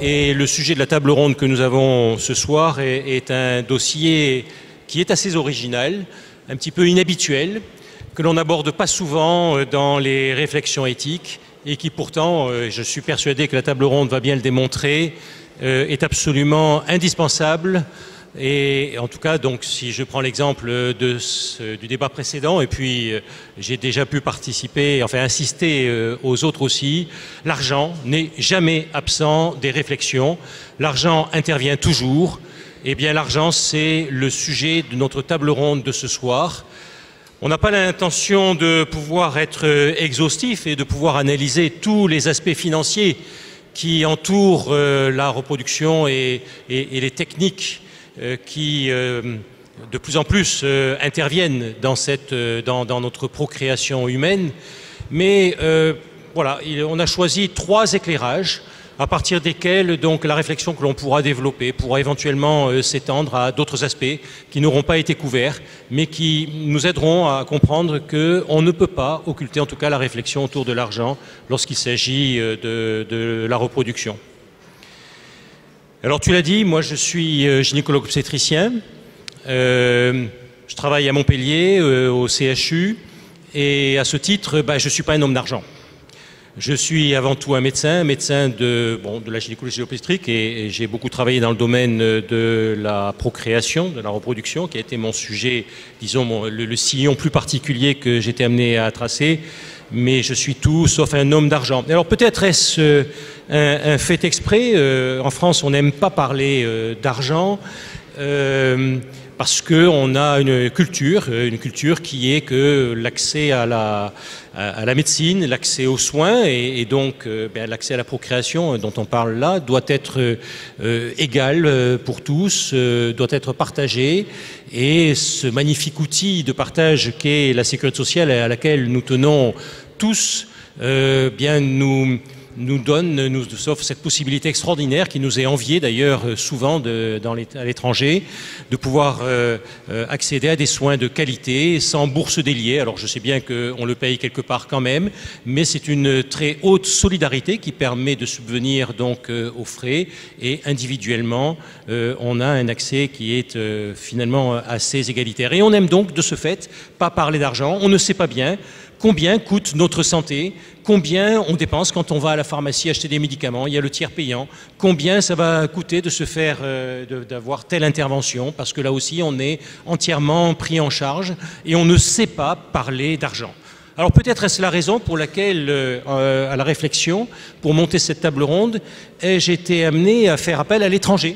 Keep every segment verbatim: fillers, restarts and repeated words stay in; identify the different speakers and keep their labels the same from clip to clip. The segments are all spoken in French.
Speaker 1: Et le sujet de la table ronde que nous avons ce soir est, est un dossier qui est assez original, un petit peu inhabituel, que l'on n'aborde pas souvent dans les réflexions éthiques et qui pourtant, je suis persuadé que la table ronde va bien le démontrer, est absolument indispensable. Et en tout cas, donc, si je prends l'exemple de ce, du débat précédent, et puis euh, j'ai déjà pu participer, enfin insister euh, aux autres aussi, l'argent n'est jamais absent des réflexions. L'argent intervient toujours. Eh bien, l'argent, c'est le sujet de notre table ronde de ce soir. On n'a pas l'intention de pouvoir être exhaustif et de pouvoir analyser tous les aspects financiers qui entourent euh, la reproduction et, et, et les techniques qui euh, de plus en plus euh, interviennent dans, cette, euh, dans, dans notre procréation humaine. Mais euh, voilà, il, on a choisi trois éclairages à partir desquels donc, la réflexion que l'on pourra développer pourra éventuellement euh, s'étendre à d'autres aspects qui n'auront pas été couverts, mais qui nous aideront à comprendre qu'on ne peut pas occulter en tout cas la réflexion autour de l'argent lorsqu'il s'agit de, de la reproduction. Alors tu l'as dit, moi je suis gynécologue obstétricien, euh, je travaille à Montpellier, euh, au C H U, et à ce titre, bah, je ne suis pas un homme d'argent. Je suis avant tout un médecin, médecin de, bon, de la gynécologie obstétrique, et, et j'ai beaucoup travaillé dans le domaine de la procréation, de la reproduction, qui a été mon sujet, disons, mon, le, le sillon plus particulier que j'étais amené à tracer. Mais je suis tout sauf un homme d'argent. Alors peut-être est-ce euh, un, un fait exprès. Euh, en France, on n'aime pas parler euh, d'argent euh, parce qu'on a une culture, une culture qui est que l'accès à la, à, à la médecine, l'accès aux soins et, et donc euh, ben, l'accès à la procréation dont on parle là doit être euh, égal pour tous, euh, doit être partagé. Et ce magnifique outil de partage qu'est la sécurité sociale à laquelle nous tenons tous, euh, bien nous, nous donne, nous offre cette possibilité extraordinaire qui nous est enviée d'ailleurs souvent de, dans les, à l'étranger, de pouvoir euh, accéder à des soins de qualité sans bourse déliée. Alors je sais bien qu'on le paye quelque part quand même, mais c'est une très haute solidarité qui permet de subvenir donc euh, aux frais et individuellement euh, on a un accès qui est euh, finalement assez égalitaire. Et on aime donc de ce fait pas parler d'argent, on ne sait pas bien combien coûte notre santé, combien on dépense quand on va à la pharmacie acheter des médicaments, il y a le tiers payant, combien ça va coûter de se faire, euh, d'avoir telle intervention, parce que là aussi on est entièrement pris en charge et on ne sait pas parler d'argent. Alors peut-être est-ce la raison pour laquelle, euh, à la réflexion, pour monter cette table ronde, j'ai été amené à faire appel à l'étranger.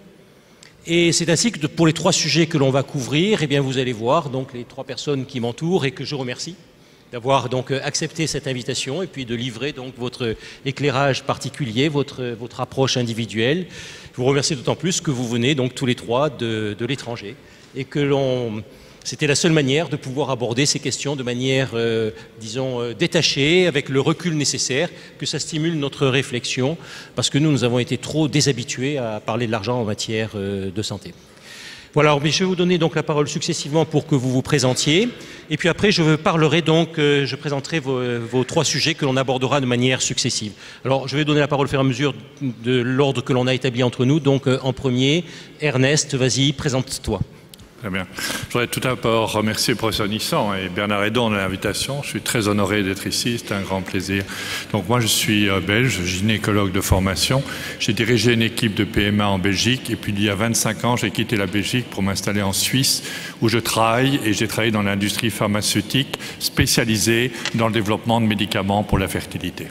Speaker 1: Et c'est ainsi que pour les trois sujets que l'on va couvrir, eh bien vous allez voir donc les trois personnes qui m'entourent et que je remercie d'avoir donc accepté cette invitation et puis de livrer donc votre éclairage particulier, votre, votre approche individuelle. Je vous remercie d'autant plus que vous venez donc tous les trois de, de l'étranger et que l'on... C'était la seule manière de pouvoir aborder ces questions de manière, euh, disons, euh, détachée, avec le recul nécessaire, que ça stimule notre réflexion, parce que nous, nous avons été trop déshabitués à parler de l'argent en matière euh, de santé. Voilà, alors, mais je vais vous donner donc la parole successivement pour que vous vous présentiez. Et puis après, je parlerai donc, euh, je présenterai vos, vos trois sujets que l'on abordera de manière successive. Alors, je vais donner la parole au fur et à mesure de l'ordre que l'on a établi entre nous. Donc, euh, en premier, Ernest, vas-y, présente-toi.
Speaker 2: Très bien. Je voudrais tout d'abord remercier le professeur Nissan et Bernard Edon de l'invitation. Je suis très honoré d'être ici, c'est un grand plaisir. Donc moi je suis belge, gynécologue de formation. J'ai dirigé une équipe de P M A en Belgique et puis il y a vingt-cinq ans j'ai quitté la Belgique pour m'installer en Suisse où je travaille et j'ai travaillé dans l'industrie pharmaceutique spécialisée dans le développement de médicaments pour la fertilité.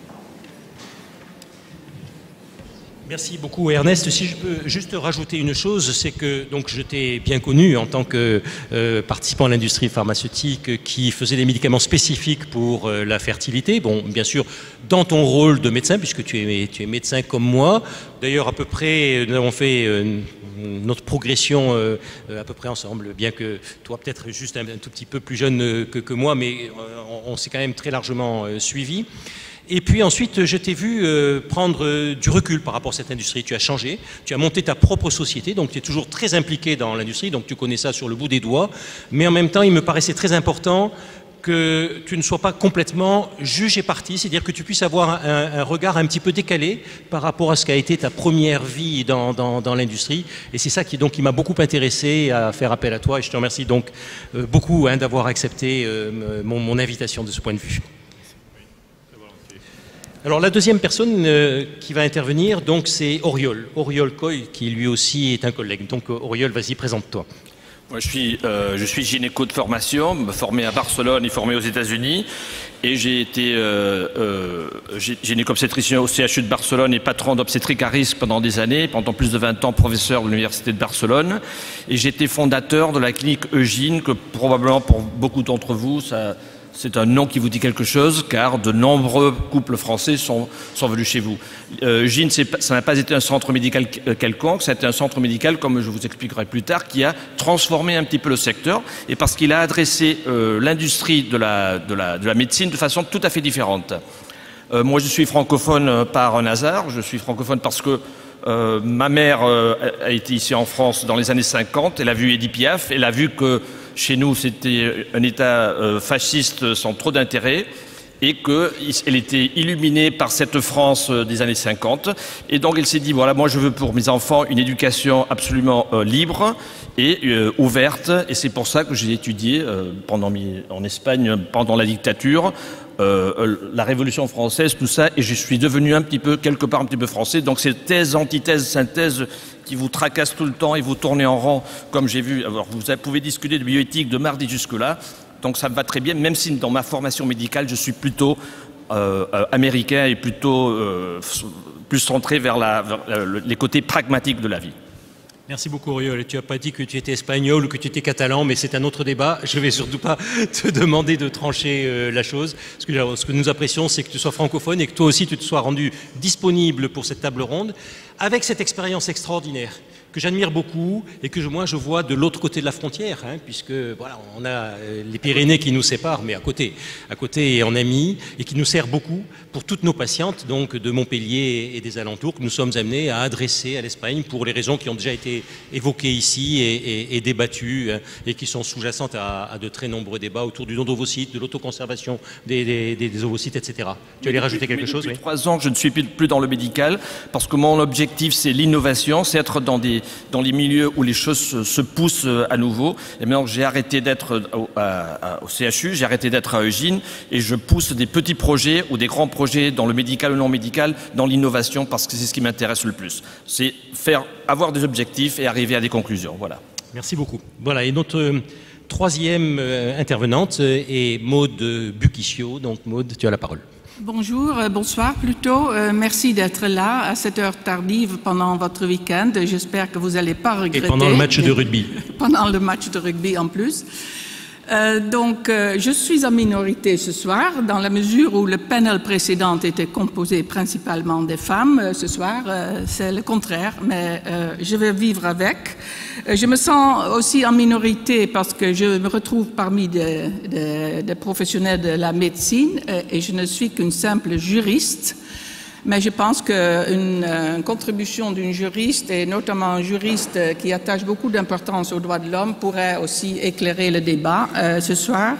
Speaker 1: Merci beaucoup Ernest. Si je peux juste rajouter une chose, c'est que donc, je t'ai bien connu en tant que euh, participant à l'industrie pharmaceutique qui faisait des médicaments spécifiques pour euh, la fertilité. Bon, bien sûr, dans ton rôle de médecin, puisque tu es, tu es médecin comme moi. D'ailleurs, à peu près, nous avons fait euh, notre progression euh, à peu près ensemble, bien que toi peut-être juste un, un tout petit peu plus jeune que, que moi, mais euh, on, on s'est quand même très largement euh, suivi. Et puis ensuite, je t'ai vu euh, prendre euh, du recul par rapport à cette industrie. Tu as changé, tu as monté ta propre société, donc tu es toujours très impliqué dans l'industrie, donc tu connais ça sur le bout des doigts. Mais en même temps, il me paraissait très important que tu ne sois pas complètement juge et parti, c'est-à-dire que tu puisses avoir un, un regard un petit peu décalé par rapport à ce qu'a été ta première vie dans, dans, dans l'industrie. Et c'est ça qui, donc, qui m'a beaucoup intéressé à faire appel à toi. Et je te remercie donc euh, beaucoup hein, d'avoir accepté euh, mon, mon invitation de ce point de vue. Alors la deuxième personne euh, qui va intervenir, donc, c'est Auriol. Auriol Coy, qui lui aussi est un collègue. Donc Auriol, vas-y, présente-toi.
Speaker 3: Moi, je suis, euh, je suis gynéco de formation, formé à Barcelone et formé aux États-Unis. Et j'ai été euh, euh, gynéco-obstétricien au C H U de Barcelone et patron d'obstétrique à risque pendant des années, pendant plus de vingt ans professeur de l'Université de Barcelone. Et j'étais fondateur de la clinique Eugine, que probablement pour beaucoup d'entre vous, ça... c'est un nom qui vous dit quelque chose, car de nombreux couples français sont, sont venus chez vous. Euh, Eugine, ça n'a pas été un centre médical quelconque, ça a été un centre médical, comme je vous expliquerai plus tard, qui a transformé un petit peu le secteur, et parce qu'il a adressé euh, l'industrie de la, de, la, de la médecine de façon tout à fait différente. Euh, moi, je suis francophone par un hasard, je suis francophone parce que euh, ma mère euh, a été ici en France dans les années cinquante, elle a vu Édith Piaf, elle a vu que chez nous, c'était un État euh, fasciste sans trop d'intérêt et qu'elle était illuminée par cette France euh, des années cinquante. Et donc, elle s'est dit, voilà, moi, je veux pour mes enfants une éducation absolument euh, libre et euh, ouverte. Et c'est pour ça que j'ai étudié euh, pendant mes, en Espagne pendant la dictature, euh, la Révolution française, tout ça. Et je suis devenu un petit peu, quelque part, un petit peu français. Donc, ces thèses, antithèses, synthèses qui vous tracassent tout le temps et vous tournez en rond, comme j'ai vu. Alors, vous pouvez discuter de bioéthique de mardi jusque-là. Donc ça me va très bien, même si dans ma formation médicale, je suis plutôt euh, euh, américain et plutôt euh, plus centré vers, la, vers euh, les côtés pragmatiques de la vie.
Speaker 1: Merci beaucoup, Auriol. Tu n'as pas dit que tu étais espagnol ou que tu étais catalan, mais c'est un autre débat. Je ne vais surtout pas te demander de trancher euh, la chose. Ce que, ce que nous apprécions, c'est que tu sois francophone et que toi aussi, tu te sois rendu disponible pour cette table ronde, avec cette expérience extraordinaire que j'admire beaucoup et que moi je vois de l'autre côté de la frontière, hein, puisque voilà, on a les Pyrénées qui nous séparent, mais à côté, à côté et en amis, et qui nous sert beaucoup pour toutes nos patientes, donc de Montpellier et des alentours, que nous sommes amenés à adresser à l'Espagne pour les raisons qui ont déjà été évoquées ici et, et, et débattues, hein, et qui sont sous-jacentes à, à de très nombreux débats autour du don d'ovocytes, de l'autoconservation des, des, des, des ovocytes, et cetera. Tu allais rajouter quelque chose?
Speaker 3: Depuis trois ans, je ne suis plus dans le médical, parce que mon objectif, c'est l'innovation, c'est être dans des dans les milieux où les choses se, se poussent à nouveau. Et maintenant, j'ai arrêté d'être au, au C H U, j'ai arrêté d'être à Eugine, et je pousse des petits projets ou des grands projets dans le médical ou non médical, dans l'innovation, parce que c'est ce qui m'intéresse le plus. C'est faire, avoir des objectifs et arriver à des conclusions. Voilà.
Speaker 1: Merci beaucoup. Voilà, et notre euh, troisième euh, intervenante est Maude Buquichio. Donc Maude, tu as la parole.
Speaker 4: Bonjour, euh, bonsoir plutôt. Euh, merci d'être là à cette heure tardive pendant votre week-end. J'espère que vous n'allez pas regretter.
Speaker 1: Et pendant le match de rugby.
Speaker 4: Pendant le match de rugby en plus. Euh, donc, euh, je suis en minorité ce soir, dans la mesure où le panel précédent était composé principalement des femmes. Euh, ce soir, euh, c'est le contraire, mais euh, je vais vivre avec. Euh, je me sens aussi en minorité parce que je me retrouve parmi des, des, des professionnels de la médecine euh, et je ne suis qu'une simple juriste. Mais je pense qu'une euh, contribution d'une juriste, et notamment un juriste qui attache beaucoup d'importance aux droits de l'homme, pourrait aussi éclairer le débat euh, ce soir,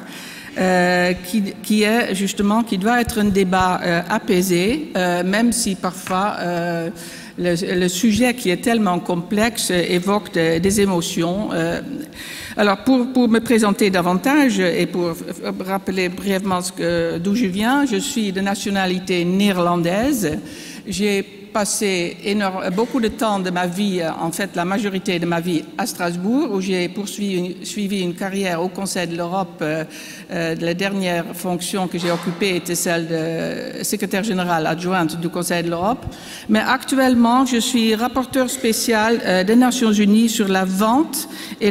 Speaker 4: euh, qui, qui est justement, qui doit être un débat euh, apaisé, euh, même si parfois euh, le, le sujet qui est tellement complexe évoque des, des émotions. Euh, Alors, pour, pour me présenter davantage et pour rappeler brièvement d'où je viens, je suis de nationalité néerlandaise. J'ai passé énorme, beaucoup de temps de ma vie, en fait la majorité de ma vie, à Strasbourg, où j'ai poursuivi suivi une carrière au Conseil de l'Europe. Euh, euh, la dernière fonction que j'ai occupée était celle de secrétaire général adjointe du Conseil de l'Europe. Mais actuellement, je suis rapporteur spécial euh, des Nations Unies sur la vente et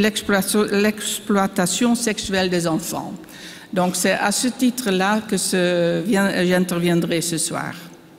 Speaker 4: l'exploitation sexuelle des enfants. Donc c'est à ce titre-là que j'interviendrai ce soir.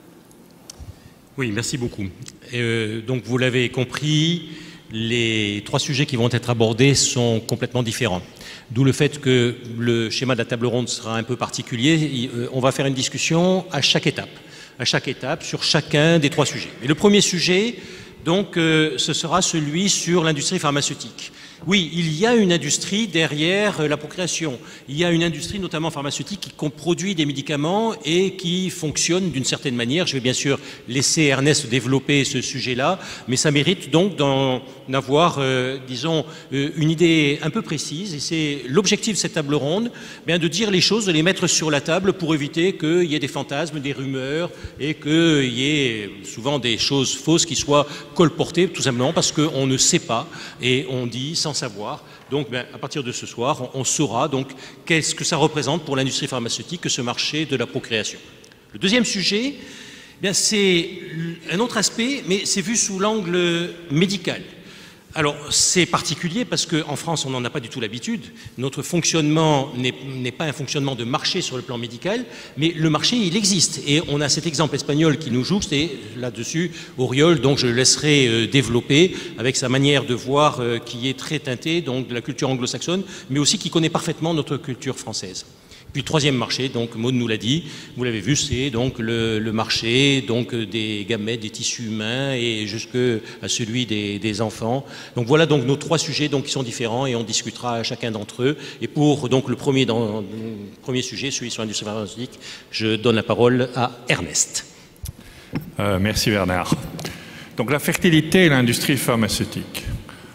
Speaker 1: Oui, merci beaucoup. Euh, donc vous l'avez compris, les trois sujets qui vont être abordés sont complètement différents. D'où le fait que le schéma de la table ronde sera un peu particulier. On va faire une discussion à chaque étape, à chaque étape sur chacun des trois sujets. Et le premier sujet, donc, euh, ce sera celui sur l'industrie pharmaceutique. Oui, il y a une industrie derrière la procréation. Il y a une industrie, notamment pharmaceutique, qui produit des médicaments et qui fonctionne d'une certaine manière. Je vais bien sûr laisser Ernest développer ce sujet-là, mais ça mérite donc d'en avoir, euh, disons, euh, une idée un peu précise. Et c'est l'objectif de cette table ronde, bien de dire les choses, de les mettre sur la table pour éviter qu'il y ait des fantasmes, des rumeurs et qu'il y ait souvent des choses fausses qui soient colportées, tout simplement parce qu'on ne sait pas et on dit sans savoir. Donc, ben, à partir de ce soir, on, on saura donc qu'est-ce que ça représente pour l'industrie pharmaceutique que ce marché de la procréation. Le deuxième sujet, ben, c'est un autre aspect, mais c'est vu sous l'angle médical. Alors, c'est particulier parce qu'en France, on n'en a pas du tout l'habitude. Notre fonctionnement n'est pas un fonctionnement de marché sur le plan médical, mais le marché, il existe. Et on a cet exemple espagnol qui nous jouxte, et là-dessus, Auriol, donc je le laisserai euh, développer avec sa manière de voir euh, qui est très teintée donc, de la culture anglo-saxonne, mais aussi qui connaît parfaitement notre culture française. Puis troisième marché, donc Maud nous l'a dit, vous l'avez vu, c'est donc le, le marché donc des gamètes, des tissus humains et jusque à celui des, des enfants. Donc voilà donc nos trois sujets donc qui sont différents et on discutera à chacun d'entre eux. Et pour donc le premier, dans, le premier sujet, celui sur l'industrie pharmaceutique, je donne la parole à Ernest.
Speaker 2: Euh, merci Bernard. Donc la fertilité et l'industrie pharmaceutique.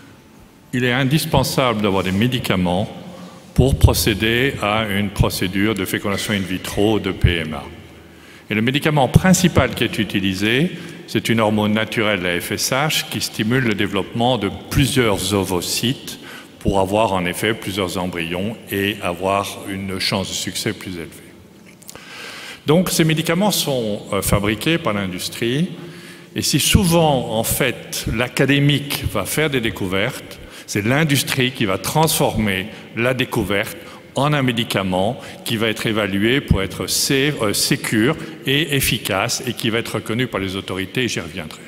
Speaker 2: Il est indispensable d'avoir des médicaments pour procéder à une procédure de fécondation in vitro de P M A. Et le médicament principal qui est utilisé, c'est une hormone naturelle, la F S H, qui stimule le développement de plusieurs ovocytes pour avoir en effet plusieurs embryons et avoir une chance de succès plus élevée. Donc ces médicaments sont euh, fabriqués par l'industrie et si souvent en fait l'académique va faire des découvertes, c'est l'industrie qui va transformer la découverte en un médicament qui va être évalué pour être sécure et efficace et qui va être reconnu par les autorités, et j'y reviendrai.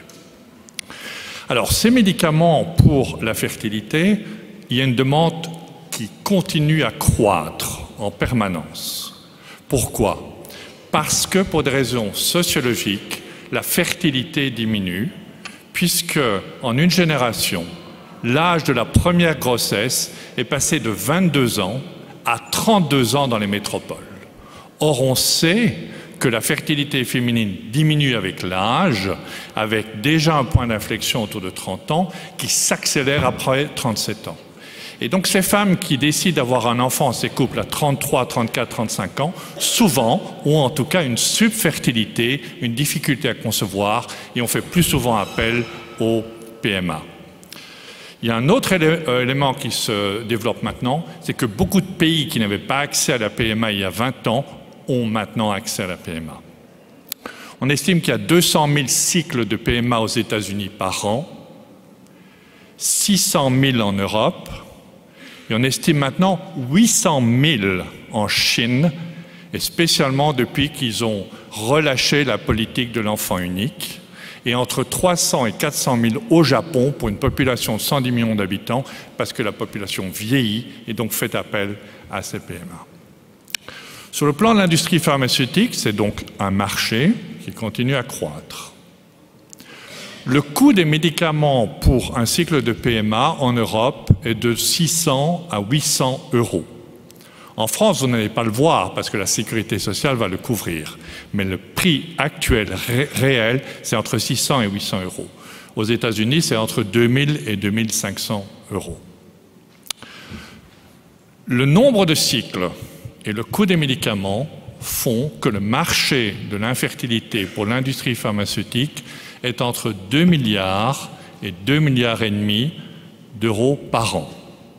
Speaker 2: Alors, ces médicaments pour la fertilité, il y a une demande qui continue à croître en permanence. Pourquoi? Parce que pour des raisons sociologiques, la fertilité diminue, puisque en une génération, l'âge de la première grossesse est passé de vingt-deux ans à trente-deux ans dans les métropoles. Or, on sait que la fertilité féminine diminue avec l'âge, avec déjà un point d'inflexion autour de trente ans, qui s'accélère après trente-sept ans. Et donc, ces femmes qui décident d'avoir un enfant, ces couples à trente-trois, trente-quatre, trente-cinq ans, souvent ont en tout cas une subfertilité, une difficulté à concevoir, et on fait plus souvent appel au P M A. Il y a un autre élément qui se développe maintenant, c'est que beaucoup de pays qui n'avaient pas accès à la P M A il y a vingt ans ont maintenant accès à la P M A. On estime qu'il y a deux cent mille cycles de P M A aux États-Unis par an, six cent mille en Europe, et on estime maintenant huit cent mille en Chine, et spécialement depuis qu'ils ont relâché la politique de l'enfant unique, et entre trois cents et quatre cent mille au Japon pour une population de cent dix millions d'habitants, parce que la population vieillit et donc fait appel à ces P M A. Sur le plan de l'industrie pharmaceutique, c'est donc un marché qui continue à croître. Le coût des médicaments pour un cycle de P M A en Europe est de six cents à huit cents euros. En France, vous n'allez pas le voir parce que la sécurité sociale va le couvrir. Mais le prix actuel ré réel, c'est entre six cents et huit cents euros. Aux États-Unis, c'est entre deux mille et deux mille cinq cents euros. Le nombre de cycles et le coût des médicaments font que le marché de l'infertilité pour l'industrie pharmaceutique est entre deux milliards et deux milliards et demi d'euros par an.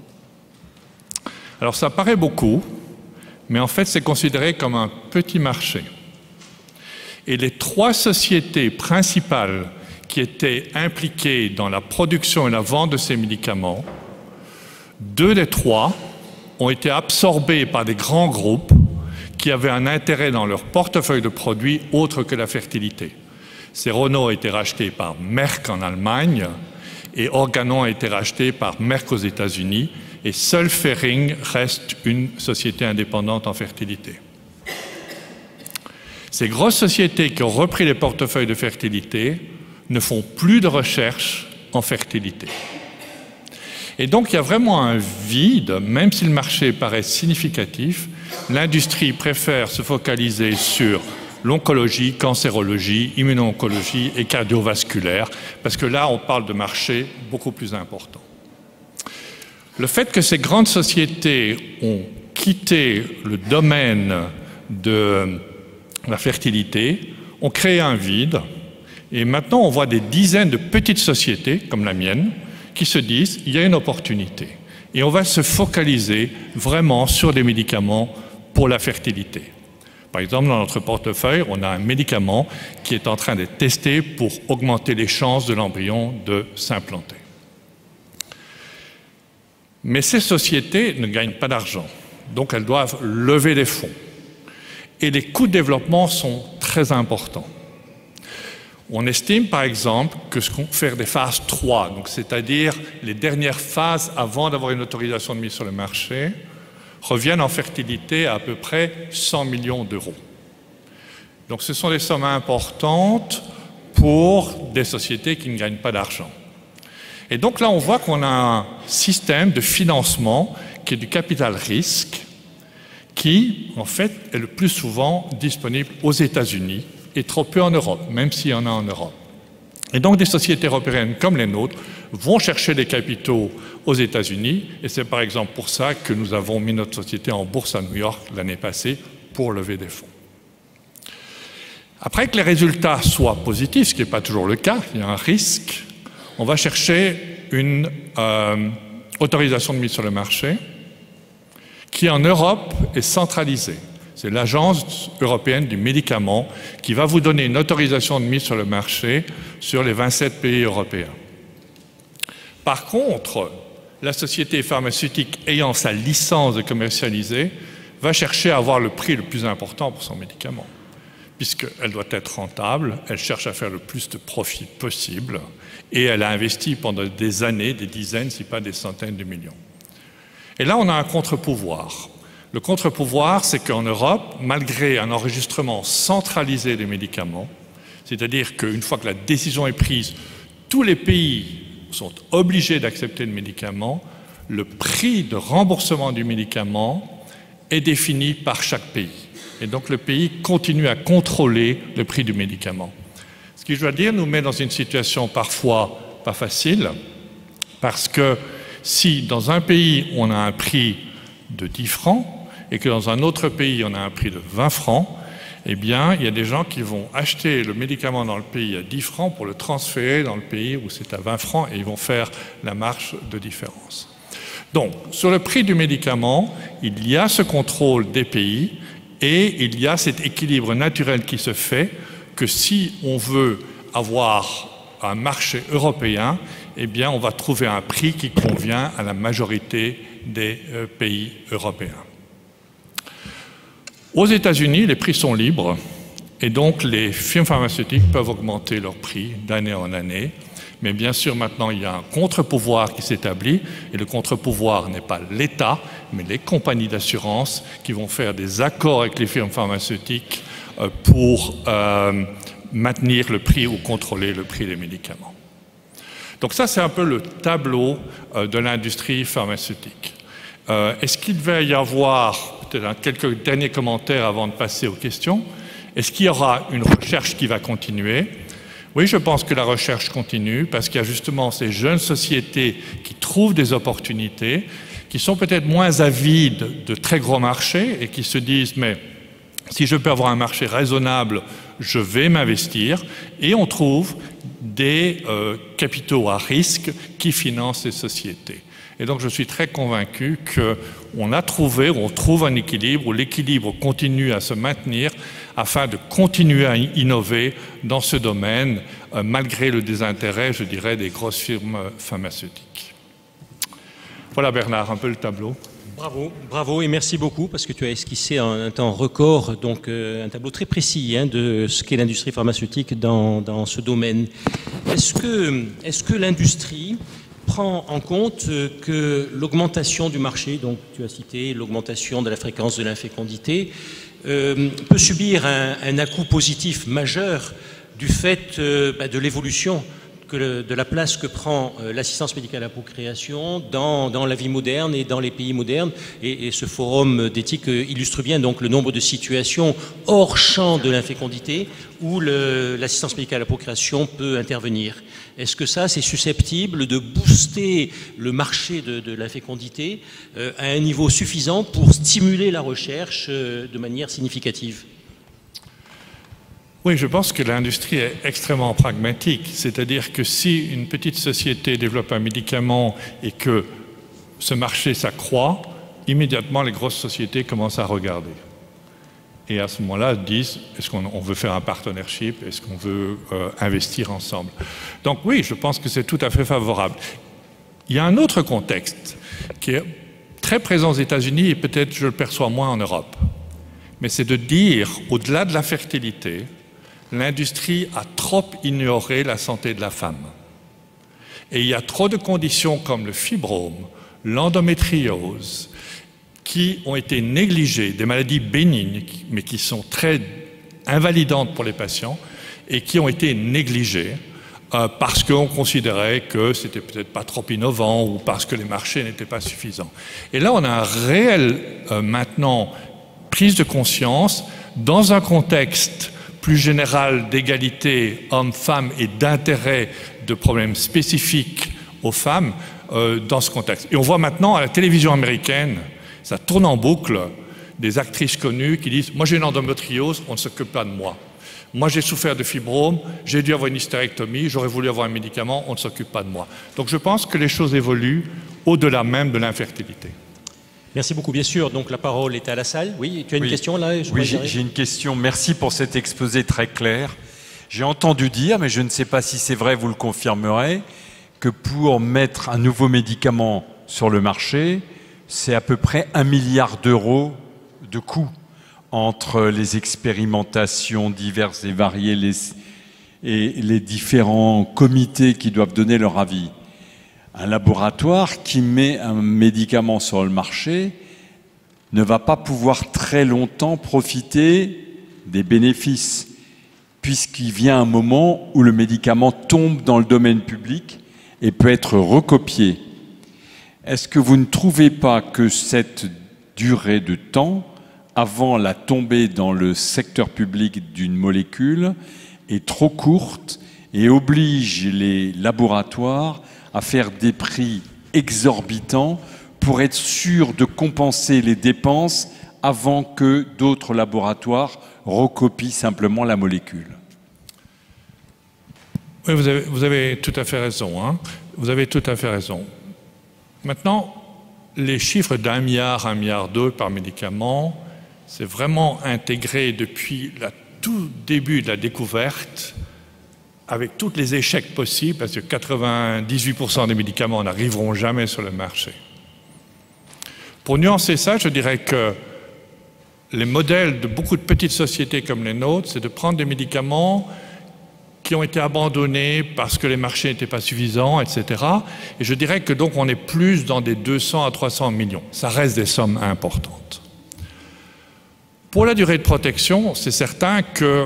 Speaker 2: Alors ça paraît beaucoup, mais en fait c'est considéré comme un petit marché. Et les trois sociétés principales qui étaient impliquées dans la production et la vente de ces médicaments, deux des trois ont été absorbées par des grands groupes qui avaient un intérêt dans leur portefeuille de produits autre que la fertilité. Serono a été racheté par Merck en Allemagne et Organon a été racheté par Merck aux États-Unis. Et seul Ferring reste une société indépendante en fertilité. Ces grosses sociétés qui ont repris les portefeuilles de fertilité ne font plus de recherche en fertilité. Et donc il y a vraiment un vide, même si le marché paraît significatif, l'industrie préfère se focaliser sur l'oncologie, cancérologie, immuno-oncologie et cardiovasculaire, parce que là on parle de marchés beaucoup plus importants. Le fait que ces grandes sociétés ont quitté le domaine de la fertilité, ont créé un vide, et maintenant on voit des dizaines de petites sociétés, comme la mienne, qui se disent il y a une opportunité, et on va se focaliser vraiment sur des médicaments pour la fertilité. Par exemple, dans notre portefeuille, on a un médicament qui est en train d'être testé pour augmenter les chances de l'embryon de s'implanter. Mais ces sociétés ne gagnent pas d'argent, donc elles doivent lever des fonds. Et les coûts de développement sont très importants. On estime par exemple que ce qu'on fait des phases trois, donc c'est-à-dire les dernières phases avant d'avoir une autorisation de mise sur le marché, reviennent en fertilité à à peu près cent millions d'euros. Donc ce sont des sommes importantes pour des sociétés qui ne gagnent pas d'argent. Et donc là on voit qu'on a un système de financement qui est du capital risque, qui en fait est le plus souvent disponible aux États-Unis et trop peu en Europe, même s'il y en a en Europe. Et donc des sociétés européennes comme les nôtres vont chercher des capitaux aux États-Unis, et c'est par exemple pour ça que nous avons mis notre société en bourse à New York l'année passée pour lever des fonds. Après que les résultats soient positifs, ce qui n'est pas toujours le cas, il y a un risque, on va chercher une euh, autorisation de mise sur le marché qui en Europe est centralisée. C'est l'Agence européenne du médicament qui va vous donner une autorisation de mise sur le marché sur les vingt-sept pays européens. Par contre, la société pharmaceutique ayant sa licence de commercialiser va chercher à avoir le prix le plus important pour son médicament, puisqu'elle doit être rentable, elle cherche à faire le plus de profit possible, et elle a investi pendant des années, des dizaines, si pas des centaines de millions. Et là, on a un contre-pouvoir. Le contre-pouvoir, c'est qu'en Europe, malgré un enregistrement centralisé des médicaments, c'est-à-dire qu'une fois que la décision est prise, tous les pays sont obligés d'accepter le médicament, le prix de remboursement du médicament est défini par chaque pays. Et donc le pays continue à contrôler le prix du médicament. Ce qui, je dois dire, nous met dans une situation parfois pas facile, parce que si dans un pays on a un prix de dix francs, et que dans un autre pays on a un prix de vingt francs, eh bien il y a des gens qui vont acheter le médicament dans le pays à dix francs pour le transférer dans le pays où c'est à vingt francs, et ils vont faire la marge de différence. Donc sur le prix du médicament, il y a ce contrôle des pays, et il y a cet équilibre naturel qui se fait, que si on veut avoir un marché européen, eh bien on va trouver un prix qui convient à la majorité des euh, pays européens. Aux États-Unis, les prix sont libres, et donc les firmes pharmaceutiques peuvent augmenter leurs prix d'année en année. Mais bien sûr, maintenant, il y a un contre-pouvoir qui s'établit, et le contre-pouvoir n'est pas l'État, mais les compagnies d'assurance qui vont faire des accords avec les firmes pharmaceutiques euh, pour euh, maintenir le prix ou contrôler le prix des médicaments. Donc ça, c'est un peu le tableau euh, de l'industrie pharmaceutique. Euh, Est-ce qu'il va y avoir, peut-être quelques derniers commentaires avant de passer aux questions, est-ce qu'il y aura une recherche qui va continuer? Oui, je pense que la recherche continue, parce qu'il y a justement ces jeunes sociétés qui trouvent des opportunités, qui sont peut-être moins avides de très gros marchés et qui se disent « mais si je peux avoir un marché raisonnable, je vais m'investir » et on trouve des euh, capitaux à risque qui financent ces sociétés. Et donc je suis très convaincu qu'on a trouvé, on trouve un équilibre, où l'équilibre continue à se maintenir afin de continuer à innover dans ce domaine, euh, malgré le désintérêt, je dirais, des grosses firmes pharmaceutiques. Voilà Bernard, un peu le tableau.
Speaker 1: Bravo, bravo et merci beaucoup, parce que tu as esquissé en un temps record, donc euh, un tableau très précis hein, de ce qu'est l'industrie pharmaceutique dans, dans ce domaine. Est-ce que, est-ce que l'industrie prend en compte que l'augmentation du marché, donc tu as cité l'augmentation de la fréquence de l'infécondité, euh, peut subir un, un à-coup positif majeur du fait euh, bah, de l'évolution que le, de la place que prend euh, l'assistance médicale à la procréation dans, dans la vie moderne et dans les pays modernes. Et, et ce forum d'éthique euh, illustre bien donc le nombre de situations hors champ de l'infécondité où l'assistance médicale à la procréation peut intervenir. Est-ce que ça, c'est susceptible de booster le marché de, de la fécondité euh, à un niveau suffisant pour stimuler la recherche euh, de manière significative?
Speaker 2: Oui, je pense que l'industrie est extrêmement pragmatique. C'est-à-dire que si une petite société développe un médicament et que ce marché s'accroît, immédiatement les grosses sociétés commencent à regarder. Et à ce moment-là, disent, est-ce qu'on veut faire un partnership, est-ce qu'on veut euh, investir ensemble? Donc oui, je pense que c'est tout à fait favorable. Il y a un autre contexte qui est très présent aux États-Unis et peut-être je le perçois moins en Europe. Mais c'est de dire, au-delà de la fertilité, l'industrie a trop ignoré la santé de la femme. Et il y a trop de conditions comme le fibrome, l'endométriose, qui ont été négligées, des maladies bénignes, mais qui sont très invalidantes pour les patients, et qui ont été négligées euh, parce qu'on considérait que c'était peut-être pas trop innovant ou parce que les marchés n'étaient pas suffisants. Et là, on a un réel, euh, maintenant, prise de conscience dans un contexte plus général d'égalité hommes-femmes et d'intérêt de problèmes spécifiques aux femmes euh, dans ce contexte. Et on voit maintenant à la télévision américaine, ça tourne en boucle, des actrices connues qui disent « Moi j'ai une endométriose, on ne s'occupe pas de moi. Moi j'ai souffert de fibrome, j'ai dû avoir une hystérectomie, j'aurais voulu avoir un médicament, on ne s'occupe pas de moi. » Donc je pense que les choses évoluent au-delà même de l'infertilité.
Speaker 1: Merci beaucoup. Bien sûr, donc la parole est à la salle. Oui, tu as une
Speaker 5: oui.
Speaker 1: question là?
Speaker 5: Oui, j'ai une question. Merci pour cet exposé très clair. J'ai entendu dire, mais je ne sais pas si c'est vrai, vous le confirmerez, que pour mettre un nouveau médicament sur le marché, c'est à peu près un milliard d'euros de coûts entre les expérimentations diverses et variées les, et les différents comités qui doivent donner leur avis. Un laboratoire qui met un médicament sur le marché ne va pas pouvoir très longtemps profiter des bénéfices, puisqu'il vient un moment où le médicament tombe dans le domaine public et peut être recopié. Est-ce que vous ne trouvez pas que cette durée de temps, avant la tombée dans le secteur public d'une molécule, est trop courte et oblige les laboratoires à faire des prix exorbitants pour être sûr de compenser les dépenses avant que d'autres laboratoires recopient simplement la molécule?
Speaker 2: Oui, vous avez, vous avez tout à fait raison. Hein. Vous avez tout à fait raison. Maintenant, les chiffres d'un milliard, un milliard deux par médicament, c'est vraiment intégré depuis le tout début de la découverte, avec tous les échecs possibles, parce que quatre-vingt-dix-huit pour cent des médicaments n'arriveront jamais sur le marché. Pour nuancer ça, je dirais que les modèles de beaucoup de petites sociétés comme les nôtres, c'est de prendre des médicaments qui ont été abandonnés parce que les marchés n'étaient pas suffisants, et cetera. Et je dirais que donc on est plus dans des deux cents à trois cents millions. Ça reste des sommes importantes. Pour la durée de protection, c'est certain que,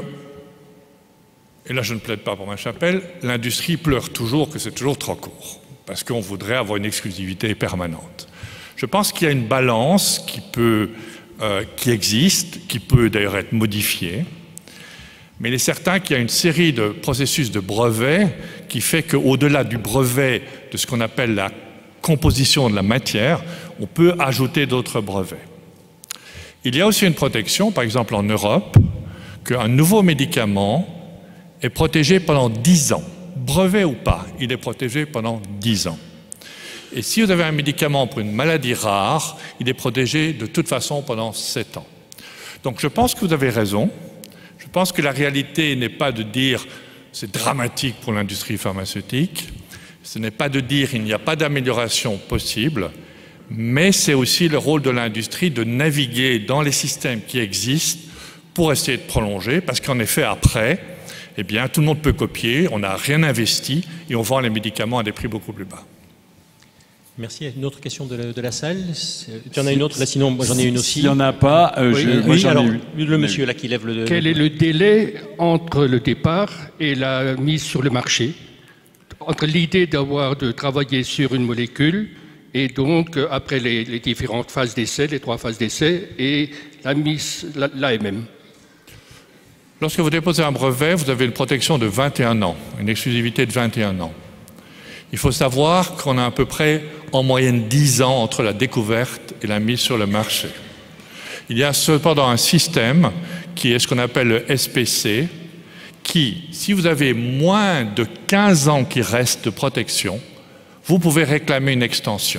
Speaker 2: et là je ne plaide pas pour ma chapelle, l'industrie pleure toujours que c'est toujours trop court, parce qu'on voudrait avoir une exclusivité permanente. Je pense qu'il y a une balance qui peut, euh, qui existe, qui peut d'ailleurs être modifiée, mais il est certain qu'il y a une série de processus de brevet qui fait qu'au-delà du brevet de ce qu'on appelle la composition de la matière, on peut ajouter d'autres brevets. Il y a aussi une protection, par exemple en Europe, qu'un nouveau médicament est protégé pendant dix ans. Brevet ou pas, il est protégé pendant dix ans. Et si vous avez un médicament pour une maladie rare, il est protégé de toute façon pendant sept ans. Donc je pense que vous avez raison. Je pense que la réalité n'est pas de dire c'est dramatique pour l'industrie pharmaceutique, ce n'est pas de dire il n'y a pas d'amélioration possible, mais c'est aussi le rôle de l'industrie de naviguer dans les systèmes qui existent pour essayer de prolonger, parce qu'en effet après, eh bien, tout le monde peut copier, on n'a rien investi et on vend les médicaments à des prix beaucoup plus bas.
Speaker 1: Merci. Une autre question de la, de la salle? Tu en as une autre? Là, sinon, moi j'en ai une aussi.
Speaker 5: S'il n'y en a pas, euh,
Speaker 1: oui,
Speaker 5: je,
Speaker 1: oui,
Speaker 5: moi, j'en
Speaker 1: alors,
Speaker 5: ai eu.
Speaker 1: le monsieur là qui lève le...
Speaker 6: Quel est le délai entre le départ et la mise sur le marché? entre l'idée d'avoir de travailler sur une molécule et donc euh, après les, les différentes phases d'essai, les trois phases d'essai et la mise, l'A M M.
Speaker 2: Lorsque vous déposez un brevet, vous avez une protection de vingt et un ans, une exclusivité de vingt et un ans. Il faut savoir qu'on a à peu près en moyenne dix ans entre la découverte et la mise sur le marché. Il y a cependant un système qui est ce qu'on appelle le S P C, qui, si vous avez moins de quinze ans qui restent de protection, vous pouvez réclamer une extension.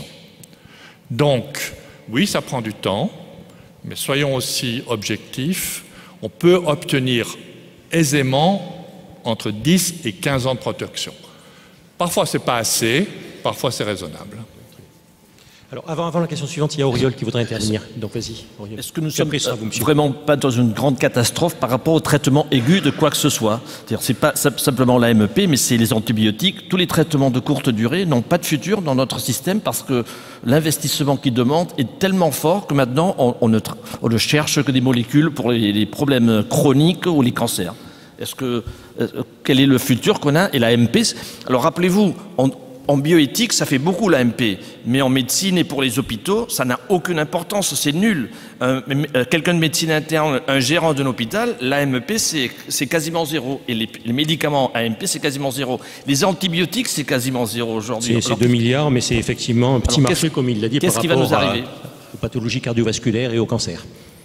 Speaker 2: Donc, oui, ça prend du temps, mais soyons aussi objectifs, on peut obtenir aisément entre dix et quinze ans de protection. Parfois, ce n'est pas assez, parfois, c'est raisonnable.
Speaker 1: Alors, avant, avant la question suivante, il y a Auriol qui voudrait intervenir. Donc, vas-y, Auriol.
Speaker 3: Est-ce que nous sommes
Speaker 1: vous,
Speaker 3: vraiment pas dans une grande catastrophe par rapport au traitement aigu de quoi que ce soit? C'est-à-dire, c'est pas simplement l'A M P, mais c'est les antibiotiques. Tous les traitements de courte durée n'ont pas de futur dans notre système parce que l'investissement qu'ils demandent est tellement fort que maintenant, on, on, ne, on ne cherche que des molécules pour les, les problèmes chroniques ou les cancers. Est-ce que, euh, quel est le futur qu'on a? Et l'A M P, alors rappelez-vous, on, en bioéthique, ça fait beaucoup l'A M P, mais en médecine et pour les hôpitaux, ça n'a aucune importance, c'est nul. Euh, Quelqu'un de médecine interne, un gérant d'un hôpital, l'A M P, c'est quasiment zéro. Et les, les médicaments A M P, c'est quasiment zéro. Les antibiotiques, c'est quasiment zéro aujourd'hui.
Speaker 1: C'est deux milliards, mais c'est effectivement un petit
Speaker 3: alors,
Speaker 1: marché, comme il l'a dit, par
Speaker 3: rapport
Speaker 1: rapport
Speaker 3: va nous arriver
Speaker 1: à, aux pathologies cardiovasculaires et au cancer.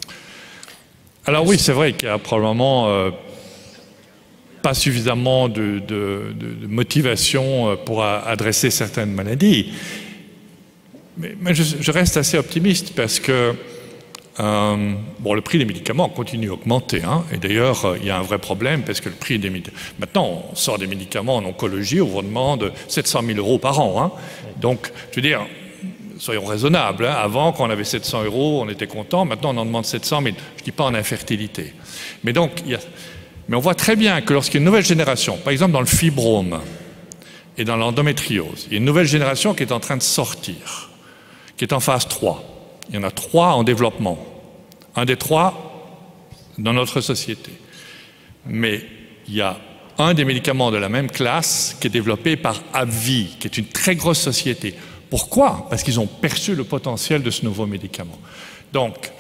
Speaker 2: Alors oui, c'est vrai qu'il y a probablement... Euh, pas suffisamment de, de, de, de motivation pour adresser certaines maladies. Mais, mais je, je reste assez optimiste parce que euh, bon, le prix des médicaments continue à augmenter. Hein, et d'ailleurs, il y a un vrai problème parce que le prix des médicaments... Maintenant, on sort des médicaments en oncologie, on vous demande sept cent mille euros par an. Hein. Donc, je veux dire, soyons raisonnables. Hein. Avant, quand on avait sept cents euros, on était content. Maintenant, on en demande sept cent mille. Je ne dis pas en infertilité. Mais donc, il y a... Mais on voit très bien que lorsqu'il y a une nouvelle génération, par exemple dans le fibrome et dans l'endométriose, il y a une nouvelle génération qui est en train de sortir, qui est en phase trois. Il y en a trois en développement. Un des trois dans notre société. Mais il y a un des médicaments de la même classe qui est développé par AbbVie, qui est une très grosse société. Pourquoi? Parce qu'ils ont perçu le potentiel de ce nouveau médicament. Donc,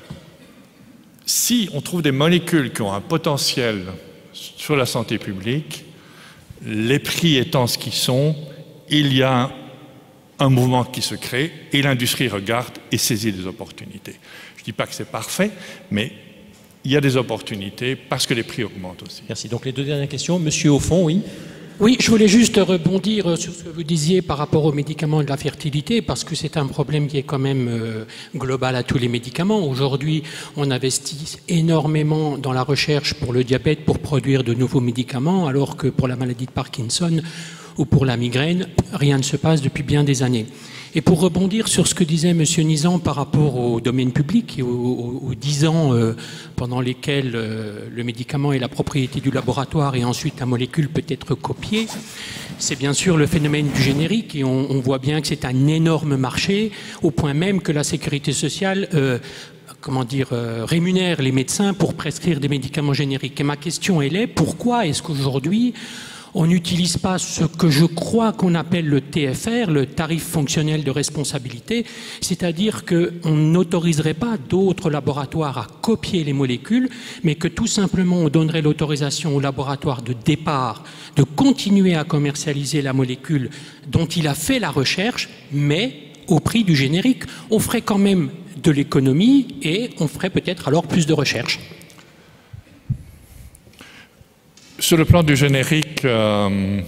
Speaker 2: si on trouve des molécules qui ont un potentiel sur la santé publique, les prix étant ce qu'ils sont, il y a un, un mouvement qui se crée et l'industrie regarde et saisit des opportunités. Je ne dis pas que c'est parfait, mais il y a des opportunités parce que les prix augmentent aussi.
Speaker 1: Merci. Donc les deux dernières questions. Monsieur au fond, oui.
Speaker 7: Oui, je voulais juste rebondir sur ce que vous disiez par rapport aux médicaments de la fertilité, parce que c'est un problème qui est quand même euh, global à tous les médicaments. Aujourd'hui, on investit énormément dans la recherche pour le diabète pour produire de nouveaux médicaments, alors que pour la maladie de Parkinson ou pour la migraine, rien ne se passe depuis bien des années. Et pour rebondir sur ce que disait M. Nizan par rapport au domaine public et aux, aux, aux dix ans euh, pendant lesquels euh, le médicament est la propriété du laboratoire et ensuite la molécule peut être copiée, c'est bien sûr le phénomène du générique et on, on voit bien que c'est un énorme marché au point même que la sécurité sociale euh, comment dire, euh, rémunère les médecins pour prescrire des médicaments génériques. Et ma question elle est, pourquoi est-ce qu'aujourd'hui on n'utilise pas ce que je crois qu'on appelle le T F R, le tarif fonctionnel de responsabilité, c'est-à-dire qu'on n'autoriserait pas d'autres laboratoires à copier les molécules, mais que tout simplement on donnerait l'autorisation au laboratoire de départ de continuer à commercialiser la molécule dont il a fait la recherche, mais au prix du générique. On ferait quand même de l'économie et on ferait peut-être alors plus de recherche.
Speaker 2: Sur le plan du générique, euh,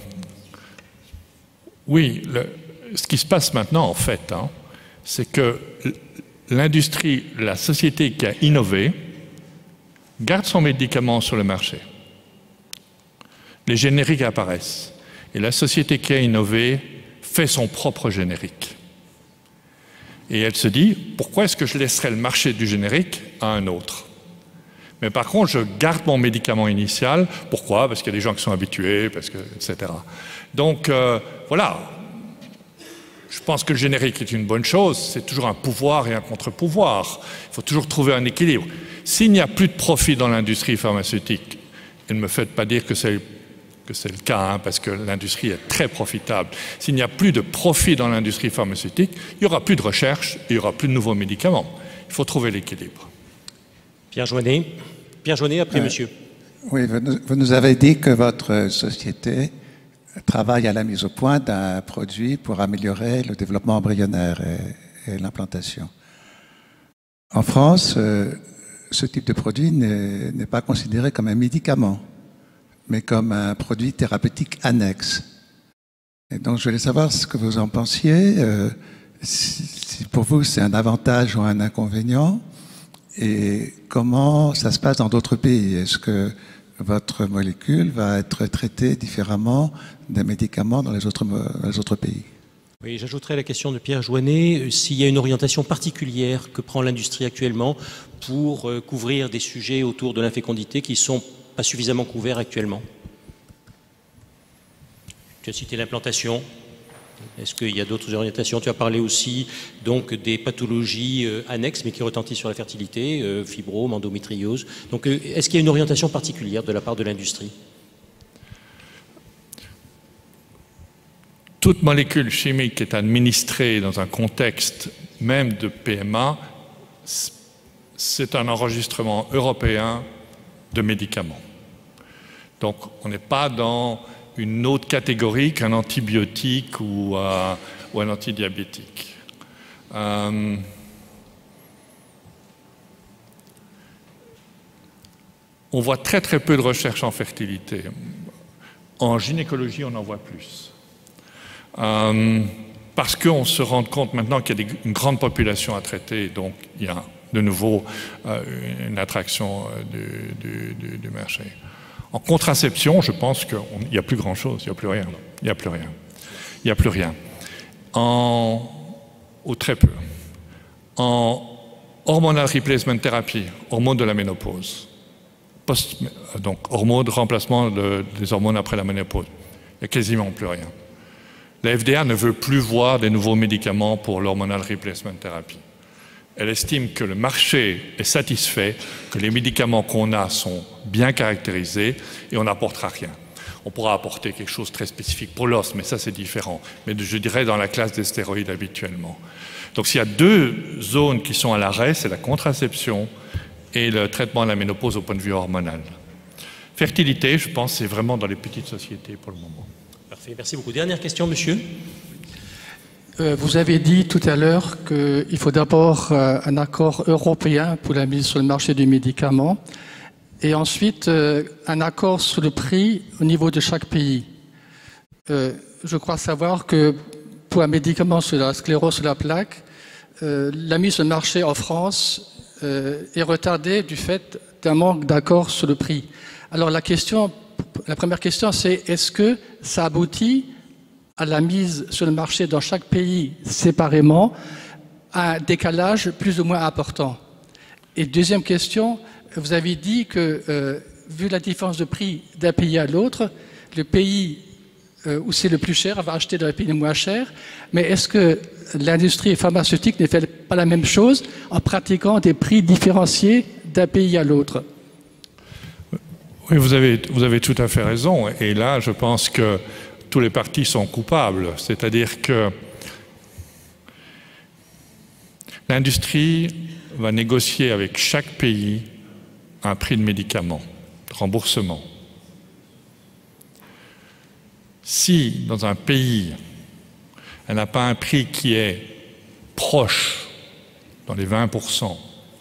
Speaker 2: oui, le, ce qui se passe maintenant, en fait, hein, c'est que l'industrie, la société qui a innové, garde son médicament sur le marché. Les génériques apparaissent. Et la société qui a innové fait son propre générique. Et elle se dit, pourquoi est-ce que je laisserais le marché du générique à un autre ? Mais par contre, je garde mon médicament initial. Pourquoi? Parce qu'il y a des gens qui sont habitués, parce que, et cetera. Donc, euh, voilà. Je pense que le générique est une bonne chose. C'est toujours un pouvoir et un contre-pouvoir. Il faut toujours trouver un équilibre. S'il n'y a plus de profit dans l'industrie pharmaceutique, et ne me faites pas dire que c'est que c'est le cas, hein, parce que l'industrie est très profitable. S'il n'y a plus de profit dans l'industrie pharmaceutique, il n'y aura plus de recherche et il n'y aura plus de nouveaux médicaments. Il faut trouver l'équilibre.
Speaker 1: Pierre Joannet. Pierre Joannet, après euh, monsieur.
Speaker 8: Oui, vous nous, vous nous avez dit que votre société travaille à la mise au point d'un produit pour améliorer le développement embryonnaire et, et l'implantation. En France, euh, ce type de produit n'est pas considéré comme un médicament, mais comme un produit thérapeutique annexe. Et donc, je voulais savoir ce que vous en pensiez, euh, si, si pour vous c'est un avantage ou un inconvénient, et comment ça se passe dans d'autres pays. Est-ce que votre molécule va être traitée différemment des médicaments dans les autres, les autres pays?
Speaker 1: Oui, j'ajouterais la question de Pierre Joannet, s'il y a une orientation particulière que prend l'industrie actuellement pour euh, couvrir des sujets autour de l'infécondité qui ne sont pas suffisamment couverts actuellement. Tu as cité l'implantation. Est-ce qu'il y a d'autres orientations? Tu as parlé aussi donc des pathologies euh, annexes mais qui retentissent sur la fertilité, euh, fibrome, endométriose. Donc euh, est-ce qu'il y a une orientation particulière de la part de l'industrie?
Speaker 2: Toute molécule chimique qui est administrée dans un contexte même de P M A, c'est un enregistrement européen de médicaments. Donc on n'est pas dans une autre catégorie qu'un antibiotique ou, euh, ou un antidiabétique. Euh, on voit très très peu de recherche en fertilité. En gynécologie, on en voit plus. Euh, parce qu'on se rend compte maintenant qu'il y a des, une grande population à traiter, donc il y a de nouveau euh, une attraction euh, du, du, du, du marché. En contraception, je pense qu'il n'y a plus grand-chose, il n'y a plus rien. Il n'y a plus rien. Il n'y a plus rien. En, ou très peu. En hormonal replacement therapy, hormone de la ménopause, post, donc hormone de remplacement de, des hormones après la ménopause, il n'y a quasiment plus rien. La F D A ne veut plus voir des nouveaux médicaments pour l'hormonal replacement therapy. Elle estime que le marché est satisfait, que les médicaments qu'on a sont bien caractérisés et on n'apportera rien. On pourra apporter quelque chose de très spécifique pour l'os, mais ça c'est différent. Mais je dirais dans la classe des stéroïdes habituellement. Donc s'il y a deux zones qui sont à l'arrêt, c'est la contraception et le traitement de la ménopause au point de vue hormonal. Fertilité, je pense, c'est vraiment dans les petites sociétés pour le moment.
Speaker 1: Parfait, merci beaucoup. Dernière question, monsieur.
Speaker 9: Vous avez dit tout à l'heure qu'il faut d'abord un accord européen pour la mise sur le marché du médicament et ensuite un accord sur le prix au niveau de chaque pays. Je crois savoir que pour un médicament sur la sclérose sur la plaque, la mise sur le marché en France est retardée du fait d'un manque d'accord sur le prix. Alors la question, la première question c'est est-ce que ça aboutit à la mise sur le marché dans chaque pays séparément, un décalage plus ou moins important. Et deuxième question, vous avez dit que, euh, vu la différence de prix d'un pays à l'autre, le pays euh, où c'est le plus cher va acheter dans le pays le moins cher, mais est-ce que l'industrie pharmaceutique ne fait pas la même chose en pratiquant des prix différenciés d'un pays à l'autre?
Speaker 2: Oui, vous avez, vous avez tout à fait raison. Et là, je pense que tous les partis sont coupables, c'est-à-dire que l'industrie va négocier avec chaque pays un prix de médicament, de remboursement. Si, dans un pays, elle n'a pas un prix qui est proche, dans les vingt pour cent,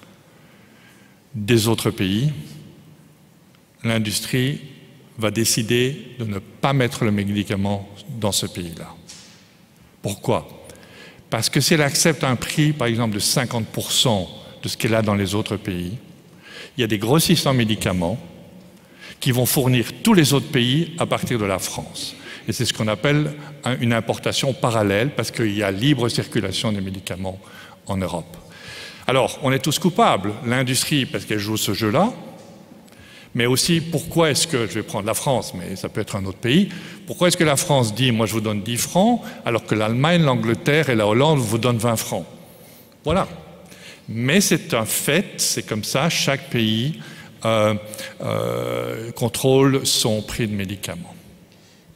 Speaker 2: des autres pays, l'industrie va décider de ne pas mettre le médicament dans ce pays-là. Pourquoi? Parce que si elle accepte un prix, par exemple, de cinquante pour cent de ce qu'elle a dans les autres pays, il y a des grossistes en médicaments qui vont fournir tous les autres pays à partir de la France. Et c'est ce qu'on appelle une importation parallèle, parce qu'il y a libre circulation des médicaments en Europe. Alors, on est tous coupables. L'industrie, parce qu'elle joue ce jeu-là, mais aussi, pourquoi est-ce que, je vais prendre la France, mais ça peut être un autre pays, pourquoi est-ce que la France dit, moi je vous donne dix francs, alors que l'Allemagne, l'Angleterre et la Hollande vous donnent vingt francs? Voilà. Mais c'est un fait, c'est comme ça, chaque pays euh, euh, contrôle son prix de médicaments.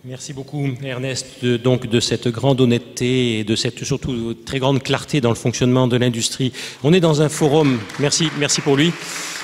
Speaker 1: Merci beaucoup Ernest de, donc, de cette grande honnêteté et de cette surtout très grande clarté dans le fonctionnement de l'industrie. On est dans un forum, merci, merci pour lui.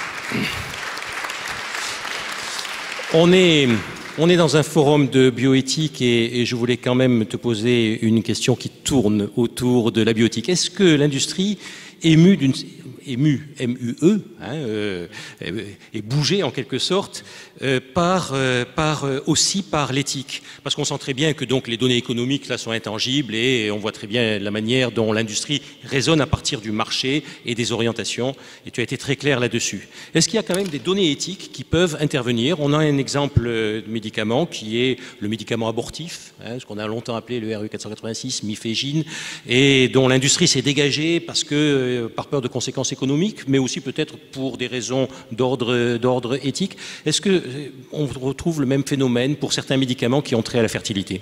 Speaker 1: On est, on est dans un forum de bioéthique et, et je voulais quand même te poser une question qui tourne autour de la bioéthique. Est-ce que l'industrie est émue d'une... ému, M U E, hein, euh, et bougé en quelque sorte, euh, par, euh, par, euh, aussi par l'éthique. Parce qu'on sent très bien que donc, les données économiques là, sont intangibles et on voit très bien la manière dont l'industrie raisonne à partir du marché et des orientations. Et tu as été très clair là-dessus. Est-ce qu'il y a quand même des données éthiques qui peuvent intervenir? On a un exemple de médicament qui est le médicament abortif, hein, ce qu'on a longtemps appelé le R U quatre cent quatre-vingt-six, mifégine, et dont l'industrie s'est dégagée parce que, euh, par peur de conséquences économiques, mais aussi peut-être pour des raisons d'ordre d'ordre éthique. Est-ce qu'on retrouve le même phénomène pour certains médicaments qui ont trait à la fertilité?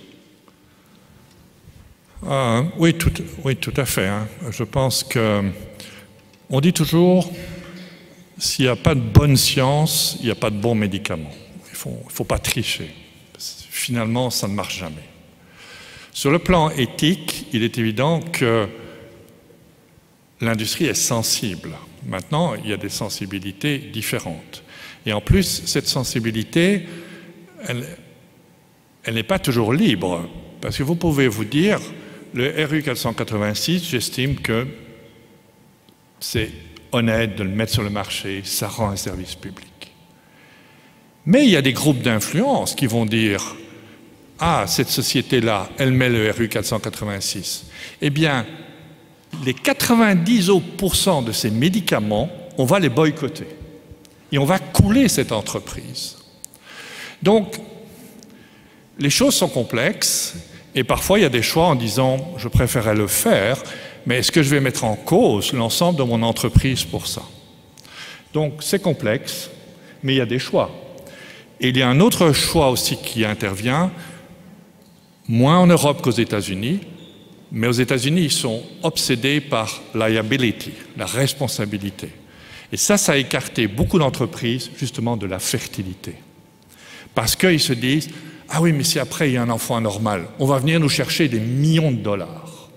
Speaker 2: euh, oui, tout, oui, tout à fait. Hein. Je pense que on dit toujours s'il n'y a pas de bonne science, il n'y a pas de bons médicaments. Il ne faut, il faut pas tricher. Finalement, ça ne marche jamais. Sur le plan éthique, il est évident que l'industrie est sensible. Maintenant, il y a des sensibilités différentes. Et en plus, cette sensibilité, elle, elle n'est pas toujours libre. Parce que vous pouvez vous dire, le R U quatre cent quatre-vingt-six, j'estime que c'est honnête de le mettre sur le marché, ça rend un service public. Mais il y a des groupes d'influence qui vont dire, ah, cette société-là, elle met le R U quatre cent quatre-vingt-six. Eh bien, les quatre-vingt-dix pour cent de ces médicaments, on va les boycotter. Et on va couler cette entreprise. Donc, les choses sont complexes, et parfois il y a des choix en disant « je préférerais le faire, mais est-ce que je vais mettre en cause l'ensemble de mon entreprise pour ça ?» Donc, c'est complexe, mais il y a des choix. Et il y a un autre choix aussi qui intervient, moins en Europe qu'aux États-Unis, mais aux États-Unis, ils sont obsédés par liability, la responsabilité. Et ça, ça a écarté beaucoup d'entreprises, justement, de la fertilité. Parce qu'ils se disent, ah oui, mais si après il y a un enfant anormal, on va venir nous chercher des millions de dollars.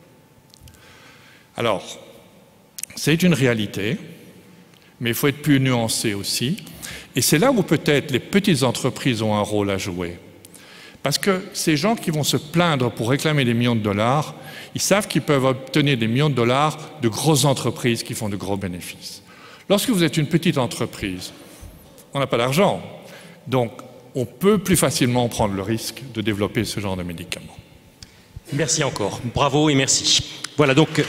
Speaker 2: Alors, c'est une réalité, mais il faut être plus nuancé aussi. Et c'est là où peut-être les petites entreprises ont un rôle à jouer. Parce que ces gens qui vont se plaindre pour réclamer des millions de dollars, ils savent qu'ils peuvent obtenir des millions de dollars de grosses entreprises qui font de gros bénéfices. Lorsque vous êtes une petite entreprise, on n'a pas d'argent. Donc, on peut plus facilement prendre le risque de développer ce genre de médicaments.
Speaker 1: Merci encore. Bravo et merci. Voilà donc...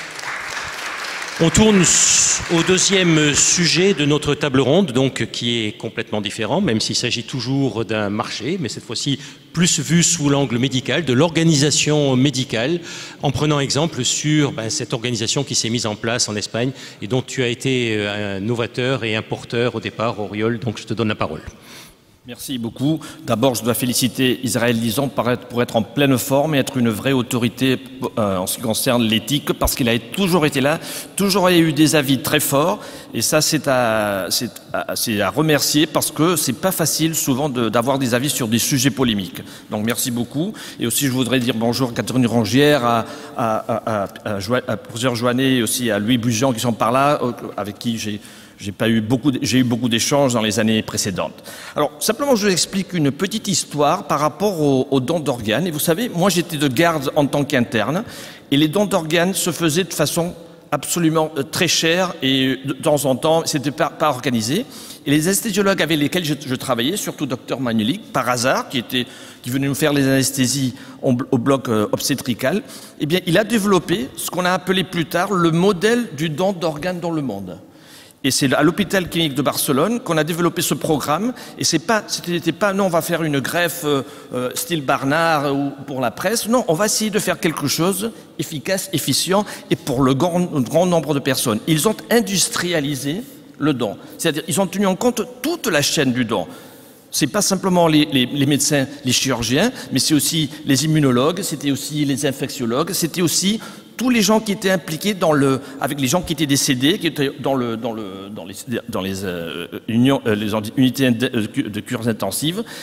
Speaker 1: On tourne au deuxième sujet de notre table ronde, donc qui est complètement différent, même s'il s'agit toujours d'un marché, mais cette fois-ci plus vu sous l'angle médical, de l'organisation médicale, en prenant exemple sur ben, cette organisation qui s'est mise en place en Espagne et dont tu as été un novateur et un porteur au départ, Auriol, donc je te donne la parole.
Speaker 3: Merci beaucoup. D'abord, je dois féliciter Israël Lisant pour être, pour être en pleine forme et être une vraie autorité euh, en ce qui concerne l'éthique, parce qu'il a toujours été là, toujours eu des avis très forts, et ça c'est à, c'est à, c'est à remercier, parce que c'est pas facile souvent de, d'avoir des avis sur des sujets polémiques. Donc merci beaucoup. Et aussi je voudrais dire bonjour à Catherine Rongière, à, à, à, à, à, à professeur Joannet et aussi à Louis Bugian qui sont par là, avec qui j'ai J'ai pas eu beaucoup, j'ai eu beaucoup d'échanges dans les années précédentes. Alors, simplement, je vous explique une petite histoire par rapport aux, aux dons d'organes. Et vous savez, moi, j'étais de garde en tant qu'interne, et les dons d'organes se faisaient de façon absolument très chère, et de temps en temps, c'était pas, pas organisé. Et les anesthésiologues avec lesquels je, je travaillais, surtout docteur Manulik, par hasard, qui était, qui venait nous faire les anesthésies au, au bloc euh, obstétrical, eh bien, il a développé ce qu'on a appelé plus tard le modèle du don d'organes dans le monde. Et c'est à l'hôpital clinique de Barcelone qu'on a développé ce programme. Et c'est pas, c'était pas, non, on va faire une greffe euh, euh, style Barnard ou pour la presse. Non, on va essayer de faire quelque chose efficace, efficient et pour le grand, grand nombre de personnes. Ils ont industrialisé le don. C'est-à-dire, ils ont tenu en compte toute la chaîne du don. C'est pas simplement les, les, les médecins, les chirurgiens, mais c'est aussi les immunologues, c'était aussi les infectiologues, c'était aussi tous les gens qui étaient impliqués dans le, avec les gens qui étaient décédés, qui étaient dans le, dans le, dans les, dans les, euh, unions, euh, les unités de, de cures intensives, et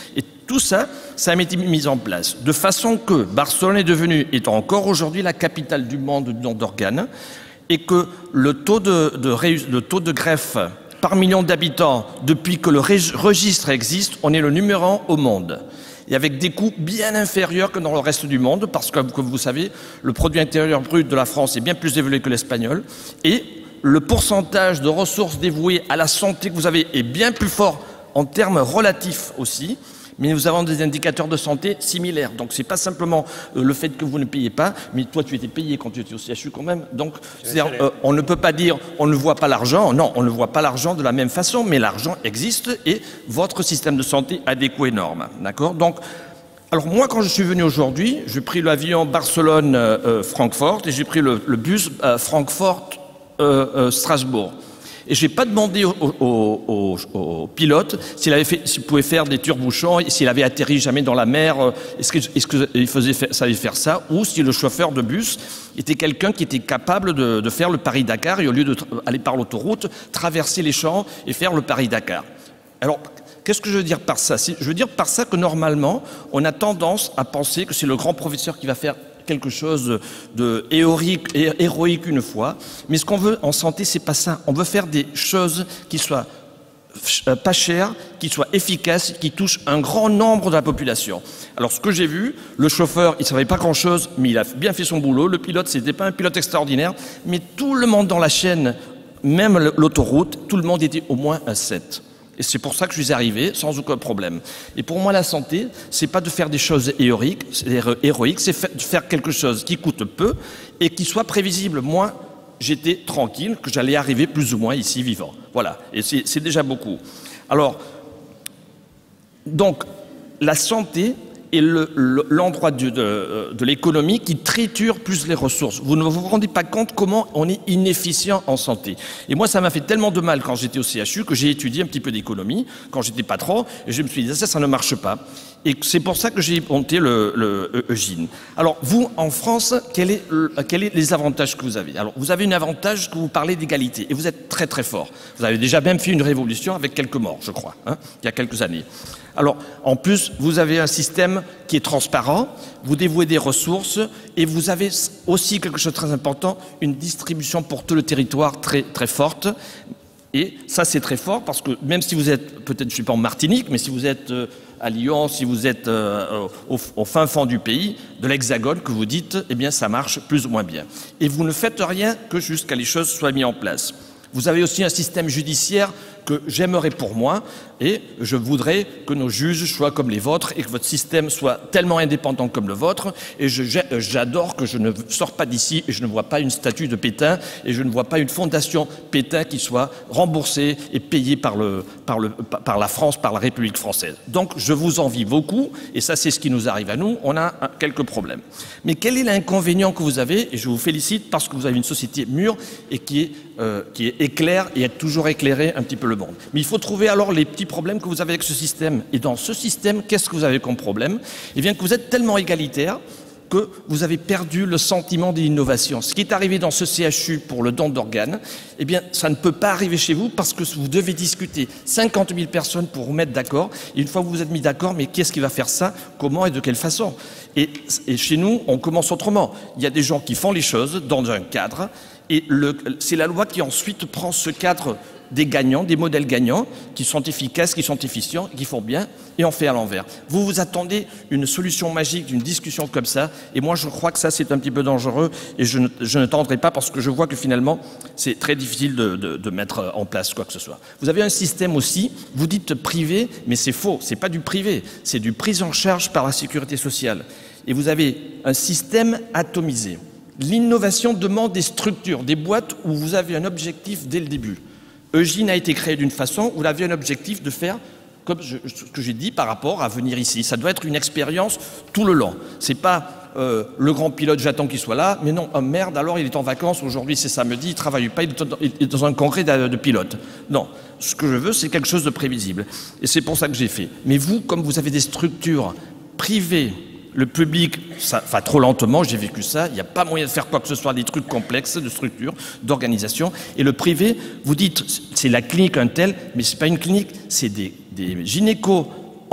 Speaker 3: Tout ça, ça a été mis en place, de façon que Barcelone est devenue, est encore aujourd'hui la capitale du monde du don d'organes, et que le taux de, de, le taux de greffe par million d'habitants, depuis que le registre existe, on est le numéro un au monde. Et avec des coûts bien inférieurs que dans le reste du monde, parce que, comme vous savez, le produit intérieur brut de la France est bien plus élevé que l'espagnol, et le pourcentage de ressources dévouées à la santé que vous avez est bien plus fort en termes relatifs aussi. Mais nous avons des indicateurs de santé similaires. Donc, ce n'est pas simplement euh, le fait que vous ne payez pas, mais toi, tu étais payé quand tu étais au C H U quand même. Donc, euh, on ne peut pas dire on ne voit pas l'argent. Non, on ne voit pas l'argent de la même façon, mais l'argent existe et votre système de santé a des coûts énormes. D'accord ? Donc, alors moi, quand je suis venu aujourd'hui, j'ai pris l'avion Barcelone-Francfort euh, et j'ai pris le, le bus euh, Francfort-Strasbourg. Euh, euh, Et je n'ai pas demandé au, au, au, au pilote s'il avait fait, s'il pouvait faire des tire-bouchons, s'il avait atterri jamais dans la mer, est-ce qu'il est que faisait savait faire ça, ou si le chauffeur de bus était quelqu'un qui était capable de, de faire le Paris-Dakar et au lieu d'aller par l'autoroute, traverser les champs et faire le Paris-Dakar. Alors, qu'est-ce que je veux dire par ça? Je veux dire par ça que normalement, on a tendance à penser que c'est le grand professeur qui va faire quelque chose de héroïque, héroïque une fois, mais ce qu'on veut en santé, c'est pas ça. On veut faire des choses qui soient pas chères, qui soient efficaces, qui touchent un grand nombre de la population. Alors ce que j'ai vu, le chauffeur, il savait pas grand-chose, mais il a bien fait son boulot. Le pilote, c'était pas un pilote extraordinaire, mais tout le monde dans la chaîne, même l'autoroute, tout le monde était au moins un sept. Et c'est pour ça que je suis arrivé sans aucun problème. Et pour moi, la santé, c'est pas de faire des choses héroïques, héroïques, c'est de faire quelque chose qui coûte peu et qui soit prévisible. Moi, j'étais tranquille que j'allais arriver plus ou moins ici vivant. Voilà. Et c'est déjà beaucoup. Alors, donc, la santé est l'endroit le, de, de l'économie qui triture plus les ressources. Vous ne vous rendez pas compte comment on est inefficient en santé. Et moi, ça m'a fait tellement de mal quand j'étais au C H U que j'ai étudié un petit peu d'économie, quand j'étais patron, et je me suis dit, ça, ça ne marche pas. Et c'est pour ça que j'ai monté le, le Eugine. Alors, vous, en France, quels est, quel est les avantages que vous avez? Alors, vous avez un avantage que vous parlez d'égalité, et vous êtes très très fort. Vous avez déjà même fait une révolution avec quelques morts, je crois, hein, il y a quelques années. Alors, en plus, vous avez un système qui est transparent, vous dévouez des ressources, et vous avez aussi quelque chose de très important, une distribution pour tout le territoire très très forte. Et ça, c'est très fort, parce que même si vous êtes, peut-être je ne suis pas en Martinique, mais si vous êtes euh, à Lyon, si vous êtes euh, au, au fin fond du pays, de l'Hexagone, que vous dites, eh bien, ça marche plus ou moins bien. Et vous ne faites rien que jusqu'à les choses soient mises en place. Vous avez aussi un système judiciaire que j'aimerais pour moi, et je voudrais que nos juges soient comme les vôtres et que votre système soit tellement indépendant comme le vôtre. Et j'adore que je ne sors pas d'ici et je ne vois pas une statue de Pétain et je ne vois pas une fondation Pétain qui soit remboursée et payée par, le, par, le, par la France, par la République française. Donc je vous envie beaucoup, et ça c'est ce qui nous arrive à nous, on a un, quelques problèmes. Mais quel est l'inconvénient que vous avez? Et je vous félicite parce que vous avez une société mûre et qui est, euh, qui est éclaire et a toujours éclairé un petit peu le monde. Mais il faut trouver alors les petits problèmes que vous avez avec ce système. Et dans ce système, qu'est-ce que vous avez comme problème? Eh bien que vous êtes tellement égalitaire que vous avez perdu le sentiment de l'innovation. Ce qui est arrivé dans ce C H U pour le don d'organes, eh bien ça ne peut pas arriver chez vous parce que vous devez discuter cinquante mille personnes pour vous mettre d'accord. Et une fois que vous vous êtes mis d'accord, mais qui est-ce qui va faire ça? Comment et de quelle façon? et, et chez nous, on commence autrement. Il y a des gens qui font les choses dans un cadre et c'est la loi qui ensuite prend ce cadre des gagnants, des modèles gagnants, qui sont efficaces, qui sont efficients, qui font bien, et on fait à l'envers. Vous vous attendez une solution magique d'une discussion comme ça, et moi je crois que ça c'est un petit peu dangereux, et je ne, je ne tendrai pas parce que je vois que finalement c'est très difficile de, de, de mettre en place quoi que ce soit. Vous avez un système aussi, vous dites privé, mais c'est faux, c'est pas du privé, c'est du prise en charge par la sécurité sociale. Et vous avez un système atomisé. L'innovation demande des structures, des boîtes où vous avez un objectif dès le début. Eugine a été créé d'une façon où il avait un objectif de faire, comme je, ce que j'ai dit par rapport à venir ici. Ça doit être une expérience tout le long. C'est pas euh, le grand pilote, j'attends qu'il soit là, mais non, oh merde, alors il est en vacances, aujourd'hui c'est samedi, il ne travaille pas, il est dans un congrès de, de pilote. Non, ce que je veux, c'est quelque chose de prévisible. Et c'est pour ça que j'ai fait. Mais vous, comme vous avez des structures privées, le public, ça va trop lentement, j'ai vécu ça, il n'y a pas moyen de faire quoi que ce soit, des trucs complexes de structure, d'organisation. Et le privé, vous dites, c'est la clinique un tel, mais ce n'est pas une clinique, c'est des, des gynécos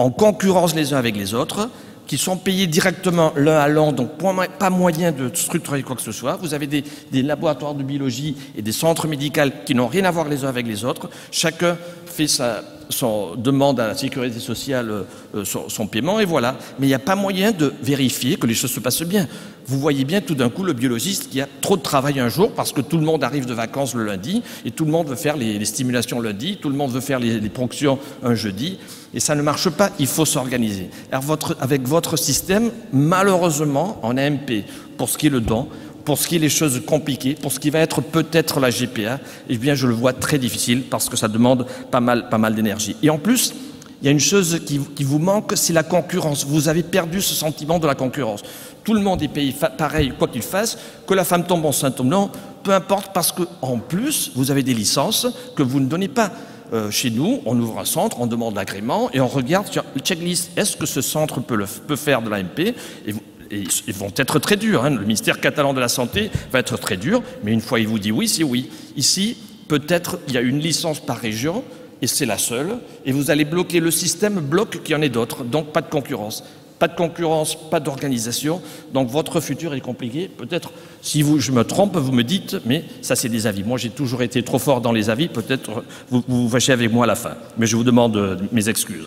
Speaker 3: en concurrence les uns avec les autres, qui sont payés directement l'un à l'autre, donc pas moyen de structurer quoi que ce soit. Vous avez des, des laboratoires de biologie et des centres médicaux qui n'ont rien à voir les uns avec les autres. Chacun fait sa son, demande à la sécurité sociale euh, son, son paiement, et voilà. Mais il n'y a pas moyen de vérifier que les choses se passent bien. Vous voyez bien tout d'un coup le biologiste qui a trop de travail un jour parce que tout le monde arrive de vacances le lundi et tout le monde veut faire les, les stimulations le lundi, tout le monde veut faire les, les ponctions un jeudi, et ça ne marche pas, il faut s'organiser. Alors votre, avec votre système, malheureusement, en A M P, pour ce qui est le don, pour ce qui est les choses compliquées, pour ce qui va être peut-être la G P A, eh bien je le vois très difficile parce que ça demande pas mal, pas mal d'énergie. Et en plus, il y a une chose qui, qui vous manque, c'est la concurrence. Vous avez perdu ce sentiment de la concurrence. Tout le monde est payé pareil, quoi qu'il fasse, que la femme tombe enceinte ou non, peu importe, parce qu'en plus, vous avez des licences que vous ne donnez pas. Euh, chez nous, on ouvre un centre, on demande l'agrément et on regarde sur le checklist. Est-ce que ce centre peut, le, peut faire de l'A M P? Et, vous, et ils vont être très durs. Hein. Le ministère catalan de la Santé va être très dur, mais une fois il vous dit oui, c'est oui. Ici, peut-être il y a une licence par région, et c'est la seule, et vous allez bloquer le système, bloque qu'il y en ait d'autres, donc pas de concurrence. Pas de concurrence, pas d'organisation, donc votre futur est compliqué. Peut-être, si vous, je me trompe, vous me dites, mais ça c'est des avis. Moi j'ai toujours été trop fort dans les avis, peut-être vous vous fâchez avec moi à la fin, mais je vous demande euh, mes excuses.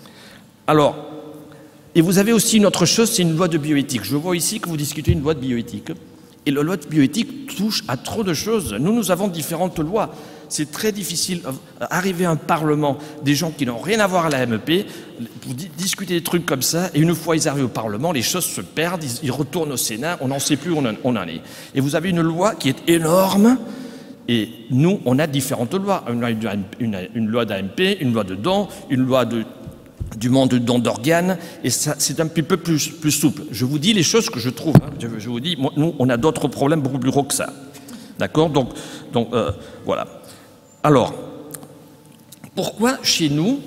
Speaker 3: Alors, et vous avez aussi une autre chose, c'est une loi de bioéthique. Je vois ici que vous discutez une loi de bioéthique, et la loi de bioéthique touche à trop de choses. Nous, nous avons différentes lois. C'est très difficile d'arriver à un Parlement, des gens qui n'ont rien à voir à la A M P, pour discuter des trucs comme ça, et une fois ils arrivent au Parlement, les choses se perdent, ils, ils retournent au Sénat, on n'en sait plus où on en, on en est. Et vous avez une loi qui est énorme, et nous, on a différentes lois. On a une, une, une loi d'A M P, une loi de don, une loi de, du monde de don d'organes, et ça, c'est un petit peu plus, plus souple. Je vous dis les choses que je trouve. Hein. Je, je vous dis, moi, nous, on a d'autres problèmes beaucoup plus gros que ça. D'accord? Donc, donc euh, voilà. Alors, pourquoi chez nous,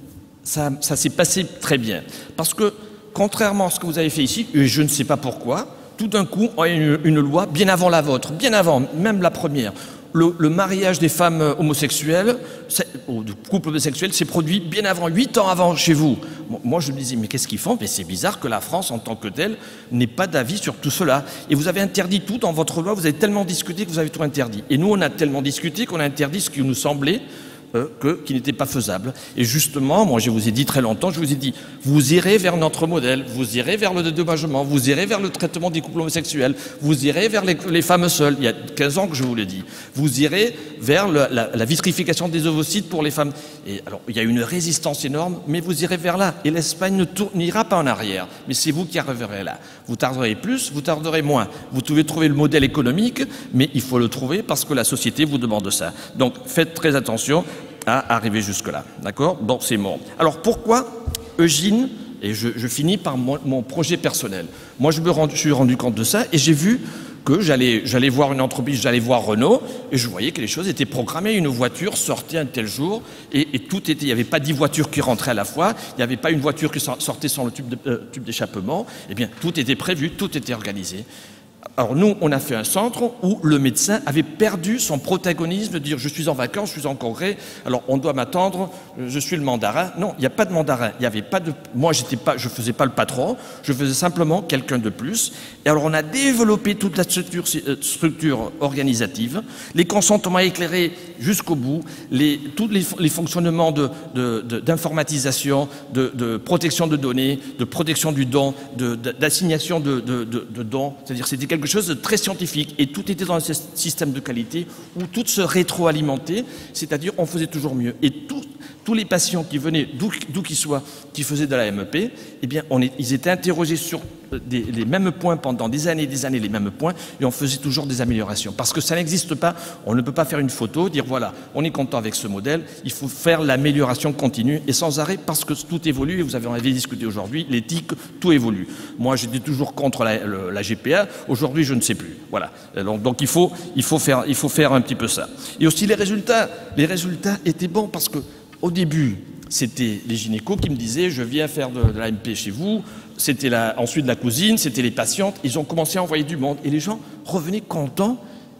Speaker 3: ça, ça s'est passé très bien? Parce que, contrairement à ce que vous avez fait ici, et je ne sais pas pourquoi, tout d'un coup, on a une, une loi bien avant la vôtre, bien avant, même la première. Le, le mariage des femmes homosexuelles, ou de couples homosexuels, s'est produit bien avant, huit ans avant chez vous. Moi, je me disais, mais qu'est-ce qu'ils font? Mais c'est bizarre que la France, en tant que telle, n'ait pas d'avis sur tout cela. Et vous avez interdit tout dans votre loi, vous avez tellement discuté que vous avez tout interdit. Et nous, on a tellement discuté qu'on a interdit ce qui nous semblait euh, que, qui n'était pas faisable. Et justement, moi, je vous ai dit très longtemps, je vous ai dit, vous irez vers notre modèle, vous irez vers le dédommagement, vous irez vers le traitement des couples homosexuels, vous irez vers les, les femmes seules. Il y a quinze ans que je vous le dis. Vous irez vers le, la, la vitrification des ovocytes pour les femmes. Et alors, il y a une résistance énorme, mais vous irez vers là. Et l'Espagne n'ira pas en arrière. Mais c'est vous qui arriverez là. Vous tarderez plus, vous tarderez moins. Vous pouvez trouver le modèle économique, mais il faut le trouver parce que la société vous demande ça. Donc, faites très attention à arriver jusque-là. D'accord? Bon, c'est bon. Alors, pourquoi Eugine, et je, je finis par mon, mon projet personnel. Moi, je me rend, je suis rendu compte de ça et j'ai vu que j'allais j'allais voir une entreprise, j'allais voir Renault, et je voyais que les choses étaient programmées. Une voiture sortait un tel jour, et, et tout était. Il n'y avait pas dix voitures qui rentraient à la fois, il n'y avait pas une voiture qui sortait sans le tube de, euh, tube d'échappement. Eh bien, tout était prévu, tout était organisé. Alors nous, on a fait un centre où le médecin avait perdu son protagonisme de dire je suis en vacances, je suis en congrès, alors on doit m'attendre, je suis le mandarin. Non, il n'y a pas de mandarin, il y avait pas de. Moi, j'étais pas, je faisais pas le patron, je faisais simplement quelqu'un de plus. Et alors on a développé toute la structure, structure organisative, les consentements éclairés jusqu'au bout, les, tous les, les fonctionnements de, de, de, d'informatisation, de, de protection de données, de protection du don, de, de, d'assignation de, de, de, de dons. C'est-à-dire c'était quelque chose de très scientifique et tout était dans un système de qualité où tout se rétroalimentait, c'est-à-dire on faisait toujours mieux. Et tout, tous les patients qui venaient, d'où qu'ils soient, qui faisaient de la M E P, eh bien, on est, ils étaient interrogés sur des, les mêmes points pendant des années et des années, les mêmes points, et on faisait toujours des améliorations. Parce que ça n'existe pas, on ne peut pas faire une photo, dire voilà, on est content avec ce modèle, il faut faire l'amélioration continue et sans arrêt parce que tout évolue, et vous avez, on avait discuté aujourd'hui, l'éthique, tout évolue. Moi, j'étais toujours contre la, le, la G P A, aujourd'hui, je ne sais plus. Voilà. Donc, donc il, faut, il, faut faire, il faut faire un petit peu ça. Et aussi les résultats, les résultats étaient bons parce que au début, c'était les gynécos qui me disaient « je viens faire de, de l'A M P chez vous », c'était ensuite la cousine, c'était les patientes, ils ont commencé à envoyer du monde et les gens revenaient contents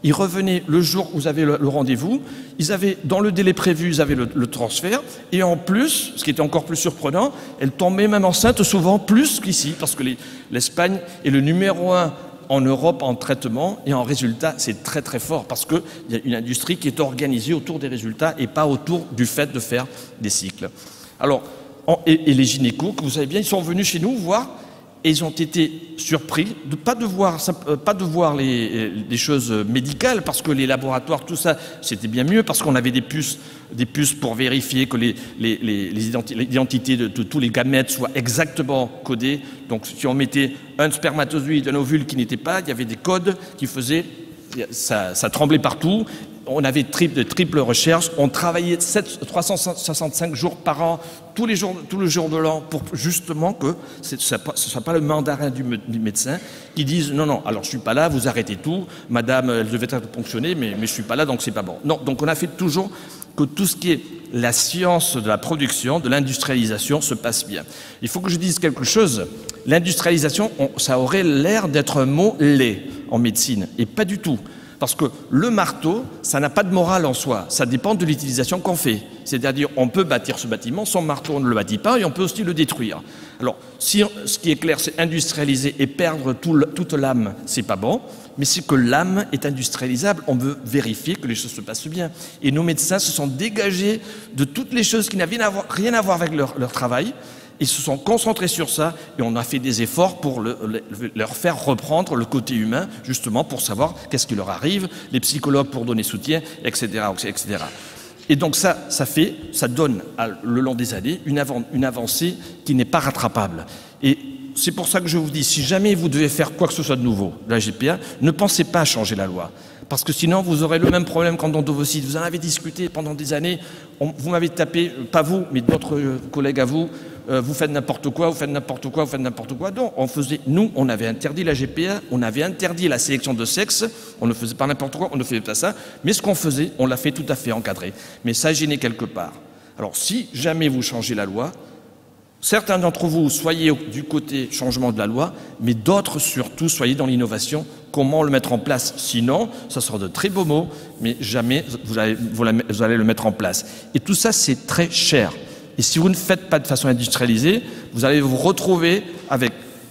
Speaker 3: Ils revenaient le jour où vous avez le, le rendez-vous, ils avaient, dans le délai prévu, ils avaient le, le transfert, et en plus, ce qui était encore plus surprenant, elle tombait même enceinte souvent plus qu'ici, parce que l'Espagne est le numéro un en Europe en traitement, et en résultat, c'est très très fort, parce qu'il y a une industrie qui est organisée autour des résultats et pas autour du fait de faire des cycles. Alors, en, et, et les gynécos, que vous savez bien, ils sont venus chez nous voir, et ils ont été surpris de pas de voir, pas de voir les, les choses médicales, parce que les laboratoires, tout ça, c'était bien mieux, parce qu'on avait des puces, des puces pour vérifier que les, les, les, les identités de, de tous les gamètes soient exactement codées. Donc si on mettait un spermatozoïde, un ovule qui n'était pas, il y avait des codes qui faisaient, ça, ça tremblait partout. On avait triple, de triple recherche, on travaillait trois cent soixante-cinq jours par an, tous les jours, tous les jours de l'an, pour justement que ce ne soit pas le mandarin du, du médecin qui dise non, non, alors je ne suis pas là, vous arrêtez tout, madame, elle devait être ponctionnée, mais, mais je ne suis pas là, donc c'est pas bon. Non, donc on a fait toujours que tout ce qui est la science de la production, de l'industrialisation se passe bien. Il faut que je dise quelque chose, l'industrialisation, ça aurait l'air d'être un mot laid en médecine, et pas du tout. Parce que le marteau, ça n'a pas de morale en soi, ça dépend de l'utilisation qu'on fait. C'est-à-dire, on peut bâtir ce bâtiment, sans marteau on ne le bâtit pas, et on peut aussi le détruire. Alors, si, ce qui est clair, c'est industrialiser et perdre tout le, toute l'âme, c'est pas bon, mais c'est que l'âme est industrialisable, on veut vérifier que les choses se passent bien. Et nos médecins se sont dégagés de toutes les choses qui n'avaient rien à voir avec leur, leur travail, ils se sont concentrés sur ça et on a fait des efforts pour le, le, leur faire reprendre le côté humain, justement pour savoir qu'est-ce qui leur arrive, les psychologues pour donner soutien, et cetera, et cetera. Et donc ça, ça fait, ça donne à, le long des années une, av une avancée qui n'est pas rattrapable. Et c'est pour ça que je vous dis, si jamais vous devez faire quoi que ce soit de nouveau, la G P A, ne pensez pas à changer la loi. Parce que sinon, vous aurez le même problème qu'en d'endovocide. Vous en avez discuté pendant des années. On, vous m'avez tapé, pas vous, mais d'autres collègues à vous, euh, vous faites n'importe quoi, vous faites n'importe quoi, vous faites n'importe quoi. Donc, on faisait, nous, on avait interdit la G P A, on avait interdit la sélection de sexe, on ne faisait pas n'importe quoi, on ne faisait pas ça. Mais ce qu'on faisait, on l'a fait tout à fait encadré. Mais ça gênait quelque part. Alors, si jamais vous changez la loi, certains d'entre vous, soyez du côté changement de la loi, mais d'autres surtout, soyez dans l'innovation. Comment le mettre en place? Sinon, ça sera de très beaux mots, mais jamais vous allez, vous allez le mettre en place. Et tout ça, c'est très cher. Et si vous ne faites pas de façon industrialisée, vous allez vous retrouver avec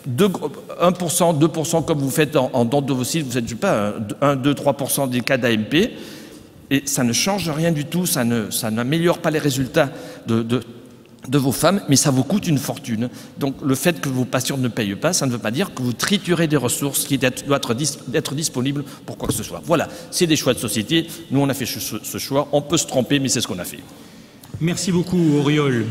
Speaker 3: un pour cent, deux pour cent comme vous faites en, en d'endovocide, vous êtes, je sais pas, un, deux, trois pour cent des cas d'A M P, et ça ne change rien du tout, ça ne, ça n'améliore pas les résultats de, de de vos femmes, mais ça vous coûte une fortune. Donc le fait que vos patients ne payent pas, ça ne veut pas dire que vous triturez des ressources qui doivent être, dis être disponibles pour quoi que ce soit. Voilà, c'est des choix de société. Nous, on a fait ce, ce choix. On peut se tromper, mais c'est ce qu'on a fait.
Speaker 1: Merci beaucoup, Auriol.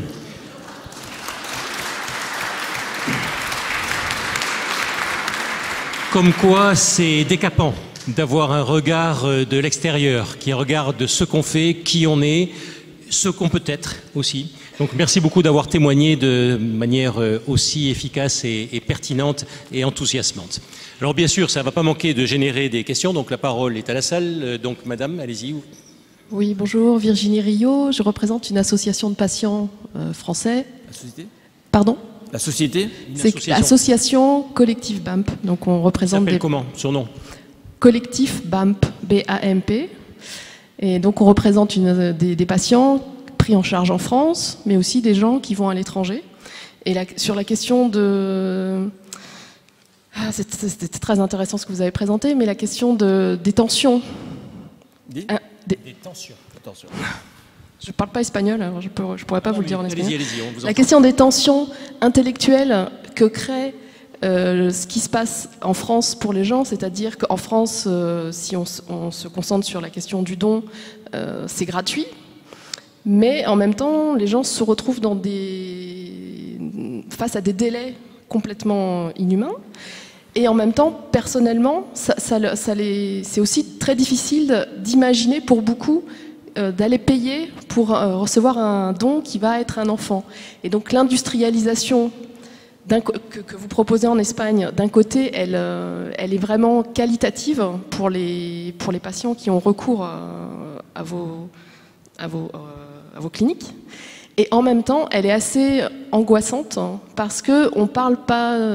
Speaker 1: Comme quoi, c'est décapant d'avoir un regard de l'extérieur qui regarde ce qu'on fait, qui on est, ce qu'on peut être aussi. Donc merci beaucoup d'avoir témoigné de manière aussi efficace et, et pertinente et enthousiasmante. Alors bien sûr, ça ne va pas manquer de générer des questions, donc la parole est à la salle. Donc madame, allez-y.
Speaker 10: Oui, bonjour, Virginie Rio, je représente une association de patients euh, français.
Speaker 3: La société?
Speaker 10: Pardon?
Speaker 3: La société?
Speaker 10: C'est l'association Collectif B A M P, donc on représente...
Speaker 1: Ça s'appelle
Speaker 10: des...
Speaker 1: comment, son nom?
Speaker 10: Collectif B A M P, B A M P. Et donc on représente une, des, des patients pris en charge en France, mais aussi des gens qui vont à l'étranger. Et la, sur la question de... Ah, c'était très intéressant ce que vous avez présenté, mais la question de, des tensions.
Speaker 3: Des,
Speaker 10: ah, des...
Speaker 3: des tensions. Attention.
Speaker 10: Je ne parle pas espagnol, alors je ne pourrais pas non, vous le dire en espagnol.
Speaker 1: Allez-y, allez-y, on vous
Speaker 10: la question des tensions intellectuelles que crée euh, ce qui se passe en France pour les gens, c'est-à-dire qu'en France, euh, si on, on se concentre sur la question du don, euh, c'est gratuit. Mais en même temps, les gens se retrouvent dans des... face à des délais complètement inhumains. Et en même temps, personnellement, ça, ça, ça les... c'est aussi très difficile d'imaginer pour beaucoup euh, d'aller payer pour euh, recevoir un don qui va être un enfant. Et donc l'industrialisation que, que vous proposez en Espagne, d'un côté, elle, euh, elle est vraiment qualitative pour les, pour les patients qui ont recours à, à vos... À vos euh, à vos cliniques, et en même temps elle est assez angoissante parce qu'on ne parle pas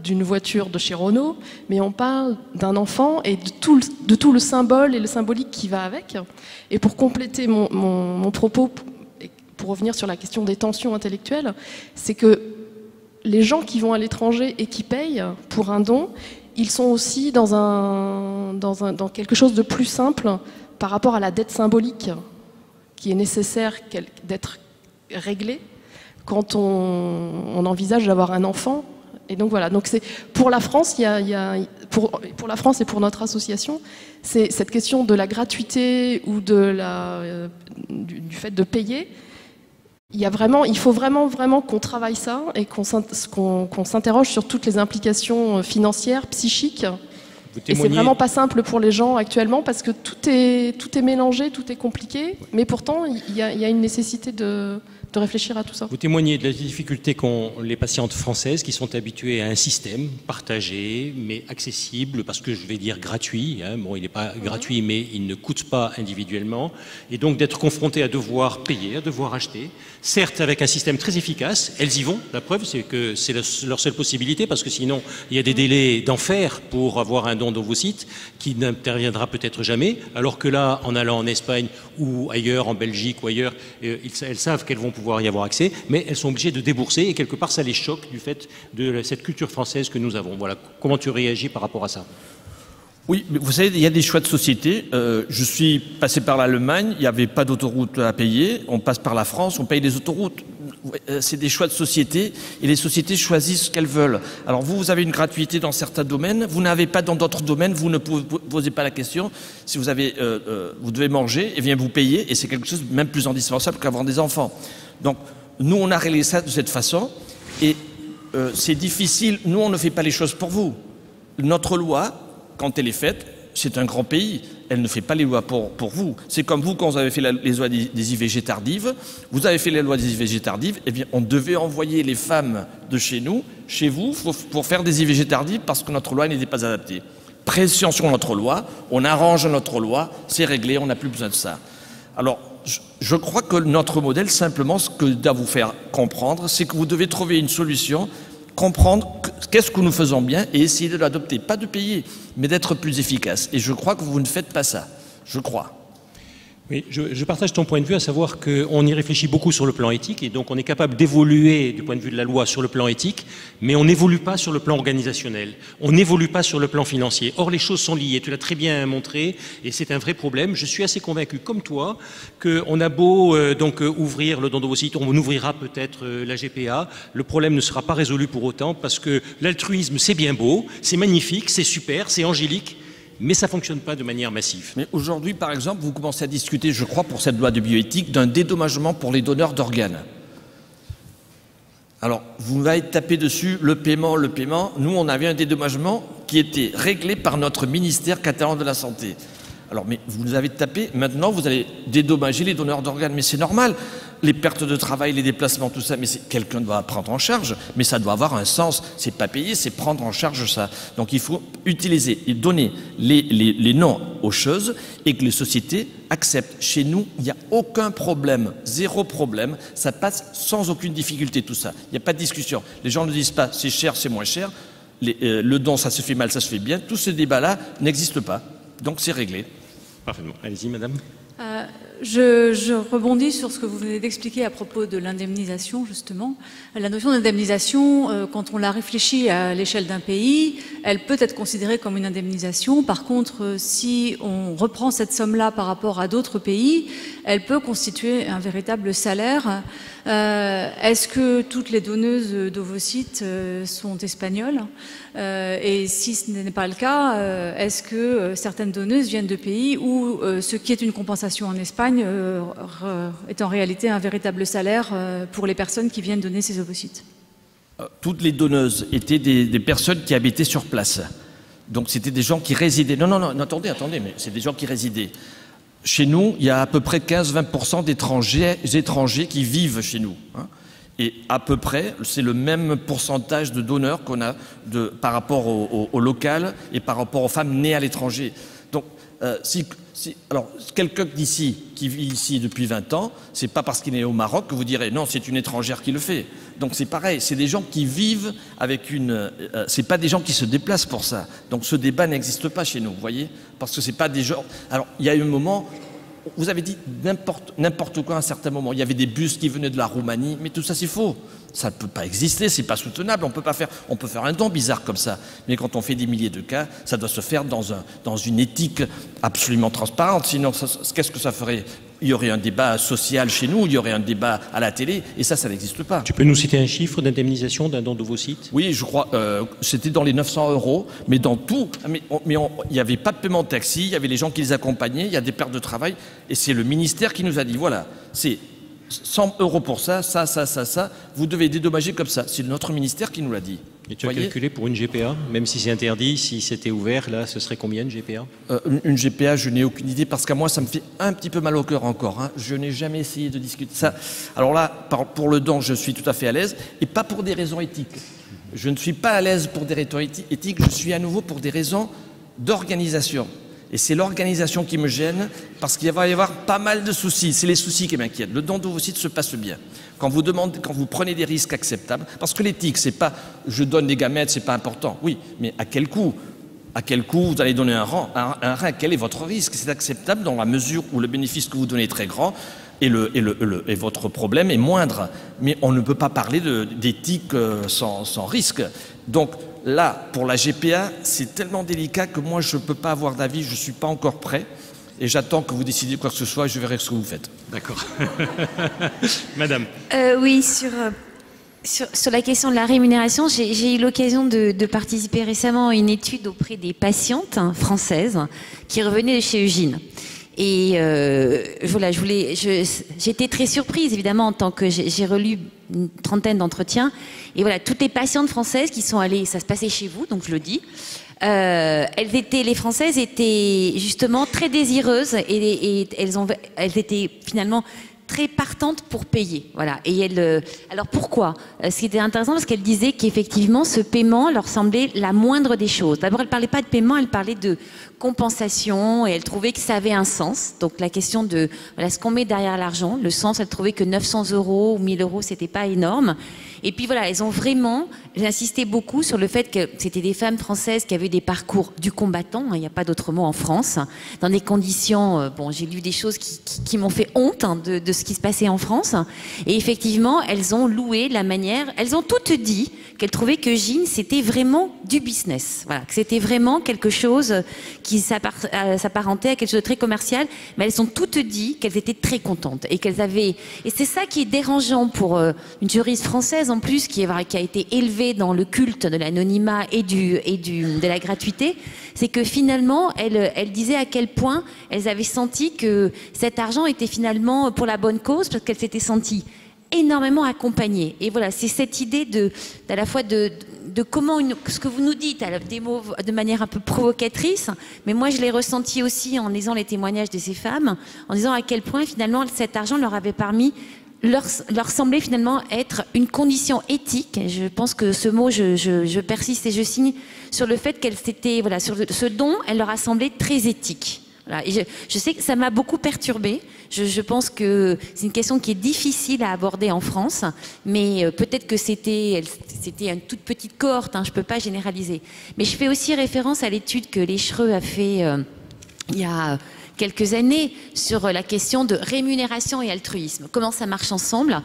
Speaker 10: d'une voiture de chez Renault, mais on parle d'un enfant et de tout, le, de tout le symbole et le symbolique qui va avec. Et pour compléter mon, mon, mon propos, pour revenir sur la question des tensions intellectuelles, c'est que les gens qui vont à l'étranger et qui payent pour un don, ils sont aussi dans, un, dans, un, dans quelque chose de plus simple par rapport à la dette symbolique qui est nécessaire d'être réglée quand on, on envisage d'avoir un enfant. Et donc voilà, donc c'est pour la France, il y a, il y a, pour, pour la France et pour notre association, c'est cette question de la gratuité ou de la, euh, du, du fait de payer. Il y a vraiment, il faut vraiment, vraiment qu'on travaille ça et qu'on qu'on, qu'on s'interroge sur toutes les implications financières, psychiques. Et c'est vraiment pas simple pour les gens actuellement parce que tout est, tout est mélangé, tout est compliqué. Mais pourtant, il y a, il y a une nécessité de, de réfléchir à tout ça.
Speaker 1: Vous témoignez de la difficulté qu'ont les patientes françaises qui sont habituées à un système partagé, mais accessible, parce que je vais dire gratuit. Hein. Bon, il n'est pas gratuit, mais il ne coûte pas individuellement. Et donc d'être confrontées à devoir payer, à devoir acheter. Certes, avec un système très efficace, elles y vont. La preuve, c'est que c'est leur seule possibilité, parce que sinon, il y a des délais d'enfer pour avoir un don d'ovocytes qui n'interviendra peut-être jamais, alors que là, en allant en Espagne ou ailleurs, en Belgique ou ailleurs, euh, elles savent qu'elles vont pouvoir y avoir accès, mais elles sont obligées de débourser et quelque part, ça les choque du fait de cette culture française que nous avons. Voilà. Comment tu réagis par rapport à ça ?
Speaker 3: Oui, mais vous savez, il y a des choix de société. Euh, je suis passé par l'Allemagne, il n'y avait pas d'autoroute à payer. On passe par la France, on paye les autoroutes. C'est des choix de société et les sociétés choisissent ce qu'elles veulent. Alors vous, vous avez une gratuité dans certains domaines, vous n'avez pas dans d'autres domaines, vous ne posez pas la question. Si vous avez, euh, euh, vous devez manger, et bien vous payez, et c'est quelque chose de même plus indispensable qu'avoir des enfants. Donc nous, on a réglé ça de cette façon, et euh, c'est difficile. Nous, on ne fait pas les choses pour vous. Notre loi, quand elle est faite, c'est un grand pays. Elle ne fait pas les lois pour, pour vous. C'est comme vous, quand vous avez fait la, les lois des, des I V G tardives, vous avez fait les lois des I V G tardives, eh bien, on devait envoyer les femmes de chez nous, chez vous, pour, pour faire des I V G tardives parce que notre loi n'était pas adaptée. Pression sur notre loi, on arrange notre loi, c'est réglé, on n'a plus besoin de ça. Alors, je, je crois que notre modèle, simplement, ce que doit vous faire comprendre, c'est que vous devez trouver une solution, comprendre qu'est-ce que nous faisons bien et essayer de l'adopter. Pas de payer, mais d'être plus efficace. Et je crois que vous ne faites pas ça. Je crois.
Speaker 1: Oui, je, je partage ton point de vue, à savoir qu'on y réfléchit beaucoup sur le plan éthique et donc on est capable d'évoluer du point de vue de la loi sur le plan éthique, mais on n'évolue pas sur le plan organisationnel, on n'évolue pas sur le plan financier. Or, les choses sont liées, tu l'as très bien montré et c'est un vrai problème. Je suis assez convaincu, comme toi, qu'on a beau euh, donc euh, ouvrir le don d'ovocytes, on ouvrira peut-être euh, la G P A, le problème ne sera pas résolu pour autant parce que l'altruisme, c'est bien beau, c'est magnifique, c'est super, c'est angélique, mais ça ne fonctionne pas de manière massive.
Speaker 3: Mais aujourd'hui, par exemple, vous commencez à discuter, je crois, pour cette loi de bioéthique, d'un dédommagement pour les donneurs d'organes. Alors, vous m'avez tapé dessus, le paiement, le paiement. Nous, on avait un dédommagement qui était réglé par notre ministère catalan de la Santé. Alors, mais vous nous avez tapé, maintenant, vous allez dédommager les donneurs d'organes. Mais c'est normal, les pertes de travail, les déplacements, tout ça, mais quelqu'un doit prendre en charge, mais ça doit avoir un sens. C'est pas payer, c'est prendre en charge ça. Donc, il faut utiliser et donner les, les, les noms aux choses et que les sociétés acceptent. Chez nous, il n'y a aucun problème, zéro problème. Ça passe sans aucune difficulté, tout ça. Il n'y a pas de discussion. Les gens ne disent pas c'est cher, c'est moins cher. Les, euh, le don, ça se fait mal, ça se fait bien. Tout ce débat-là n'existe pas. Donc, c'est réglé.
Speaker 1: Parfaitement. Allez-y, madame.
Speaker 11: Euh, je, je rebondis sur ce que vous venez d'expliquer à propos de l'indemnisation, justement. La notion d'indemnisation, euh, quand on la réfléchit à l'échelle d'un pays, elle peut être considérée comme une indemnisation. Par contre, euh, si on reprend cette somme-là par rapport à d'autres pays, elle peut constituer un véritable salaire. Euh, Est-ce que toutes les donneuses d'ovocytes euh, sont espagnoles? euh, Et si ce n'est pas le cas, euh, est-ce que euh, certaines donneuses viennent de pays où euh, ce qui est une compensation en Espagne euh, est en réalité un véritable salaire euh, pour les personnes qui viennent donner ces ovocytes?
Speaker 3: Toutes les donneuses étaient des, des personnes qui habitaient sur place. Donc c'était des gens qui résidaient. Non, non, non, attendez, attendez, mais c'est des gens qui résidaient. Chez nous, il y a à peu près quinze à vingt pour cent d'étrangers étrangers qui vivent chez nous. Hein. Et à peu près, c'est le même pourcentage de donneurs qu'on a de, par rapport au, au, au local et par rapport aux femmes nées à l'étranger. Donc, euh, si, si, alors, quelqu'un d'ici, qui vit ici depuis vingt ans, c'est pas parce qu'il est au Maroc que vous direz non, c'est une étrangère qui le fait. Donc c'est pareil, c'est des gens qui vivent avec une... Euh, c'est pas des gens qui se déplacent pour ça. Donc ce débat n'existe pas chez nous, vous voyez? Parce que c'est pas des gens... Alors, il y a eu un moment... Vous avez dit n'importe n'importe quoi à un certain moment. Il y avait des bus qui venaient de la Roumanie, mais tout ça c'est faux. Ça ne peut pas exister, c'est pas soutenable. On peut pas faire, on peut faire un don bizarre comme ça. Mais quand on fait des milliers de cas, ça doit se faire dans un, dans une éthique absolument transparente. Sinon, qu'est-ce que ça ferait? Il y aurait un débat social chez nous, il y aurait un débat à la télé, et ça, ça n'existe pas.
Speaker 1: Tu peux nous citer un chiffre d'indemnisation d'un don de vos sites?
Speaker 3: Oui, je crois, euh, c'était dans les neuf cents euros, mais dans tout, mais il n'y avait pas de paiement de taxi, il y avait les gens qui les accompagnaient, il y a des pertes de travail, et c'est le ministère qui nous a dit, voilà, c'est cent euros pour ça, ça, ça, ça, ça, vous devez dédommager comme ça. C'est notre ministère qui nous l'a dit.
Speaker 1: Et tu as Voyez calculé pour une G P A, même si c'est interdit, si c'était ouvert, là, ce serait combien de G P A?
Speaker 3: euh, une, une G P A, je n'ai aucune idée, parce qu'à moi, ça me fait un petit peu mal au cœur encore. Hein. Je n'ai jamais essayé de discuter ça. Alors là, par, pour le don, je suis tout à fait à l'aise, et pas pour des raisons éthiques. Je ne suis pas à l'aise pour des raisons éthiques, je suis à nouveau pour des raisons d'organisation. Et c'est l'organisation qui me gêne, parce qu'il va y avoir pas mal de soucis. C'est les soucis qui m'inquiètent. Le don d'ovocytes se passe bien. Quand vous demandez, quand vous prenez des risques acceptables, parce que l'éthique, c'est pas je donne des gamètes, c'est pas important. Oui, mais à quel coût? À quel coût vous allez donner un rein, un, un rein? Quel est votre risque? C'est acceptable dans la mesure où le bénéfice que vous donnez est très grand et, le, et, le, le, et votre problème est moindre. Mais on ne peut pas parler d'éthique sans, sans risque. Donc là, pour la G P A, c'est tellement délicat que moi, je ne peux pas avoir d'avis, je ne suis pas encore prêt. Et j'attends que vous décidiez quoi que ce soit et je verrai ce que vous faites.
Speaker 1: D'accord. Madame.
Speaker 12: Euh, oui, sur, sur, sur la question de la rémunération, j'ai eu l'occasion de, de participer récemment à une étude auprès des patientes hein, françaises qui revenaient de chez Eugine. Et euh, voilà, je voulais, j'étais très surprise évidemment en tant que j'ai relu une trentaine d'entretiens. Et voilà, toutes les patientes françaises qui sont allées, ça se passait chez vous, donc je le dis. Euh, elles étaient, les Françaises étaient justement très désireuses et, et elles, ont, elles étaient finalement très partantes pour payer. Voilà. Et elles, alors pourquoi? Ce qui était intéressant parce qu'elles disaient qu'effectivement ce paiement leur semblait la moindre des choses. D'abord, elles ne parlaient pas de paiement, elles parlaient de compensation et elles trouvaient que ça avait un sens. Donc la question de voilà, ce qu'on met derrière l'argent, le sens, elles trouvaient que neuf cents euros ou mille euros, c'était pas énorme. Et puis voilà, elles ont vraiment, j'ai insisté beaucoup sur le fait que c'était des femmes françaises qui avaient des parcours du combattant, il hein, n'y a pas d'autre mot en France, dans des conditions, euh, bon j'ai lu des choses qui, qui, qui m'ont fait honte hein, de, de ce qui se passait en France. Et effectivement, elles ont loué la manière, elles ont toutes dit qu'elles trouvaient que Eugine, c'était vraiment du business. Voilà, que c'était vraiment quelque chose qui s'apparentait à quelque chose de très commercial, mais elles ont toutes dit qu'elles étaient très contentes et qu'elles avaient... Et c'est ça qui est dérangeant pour euh, une juriste française en plus, qui, est, qui a été élevée dans le culte de l'anonymat et, du, et du, de la gratuité, c'est que finalement, elle, elle disait à quel point elles avaient senti que cet argent était finalement pour la bonne cause, parce qu'elles s'étaient senties énormément accompagnées. Et voilà, c'est cette idée de, à la fois de, de comment, une, ce que vous nous dites, à des mots de manière un peu provocatrice, mais moi je l'ai ressenti aussi en lisant les témoignages de ces femmes, en disant à quel point finalement cet argent leur avait permis, leur, leur semblait finalement être une condition éthique. Je pense que ce mot, je, je, je persiste et je signe sur le fait qu'elle s'était, voilà, sur ce don, elle leur a semblé très éthique. Voilà. Et je, je sais que ça m'a beaucoup perturbée. Je, je pense que c'est une question qui est difficile à aborder en France, mais euh, peut-être que c'était c'était une toute petite cohorte, hein, je ne peux pas généraliser. Mais je fais aussi référence à l'étude que Léchereux a fait euh, il y a quelques années sur la question de rémunération et altruisme. Comment ça marche ensemble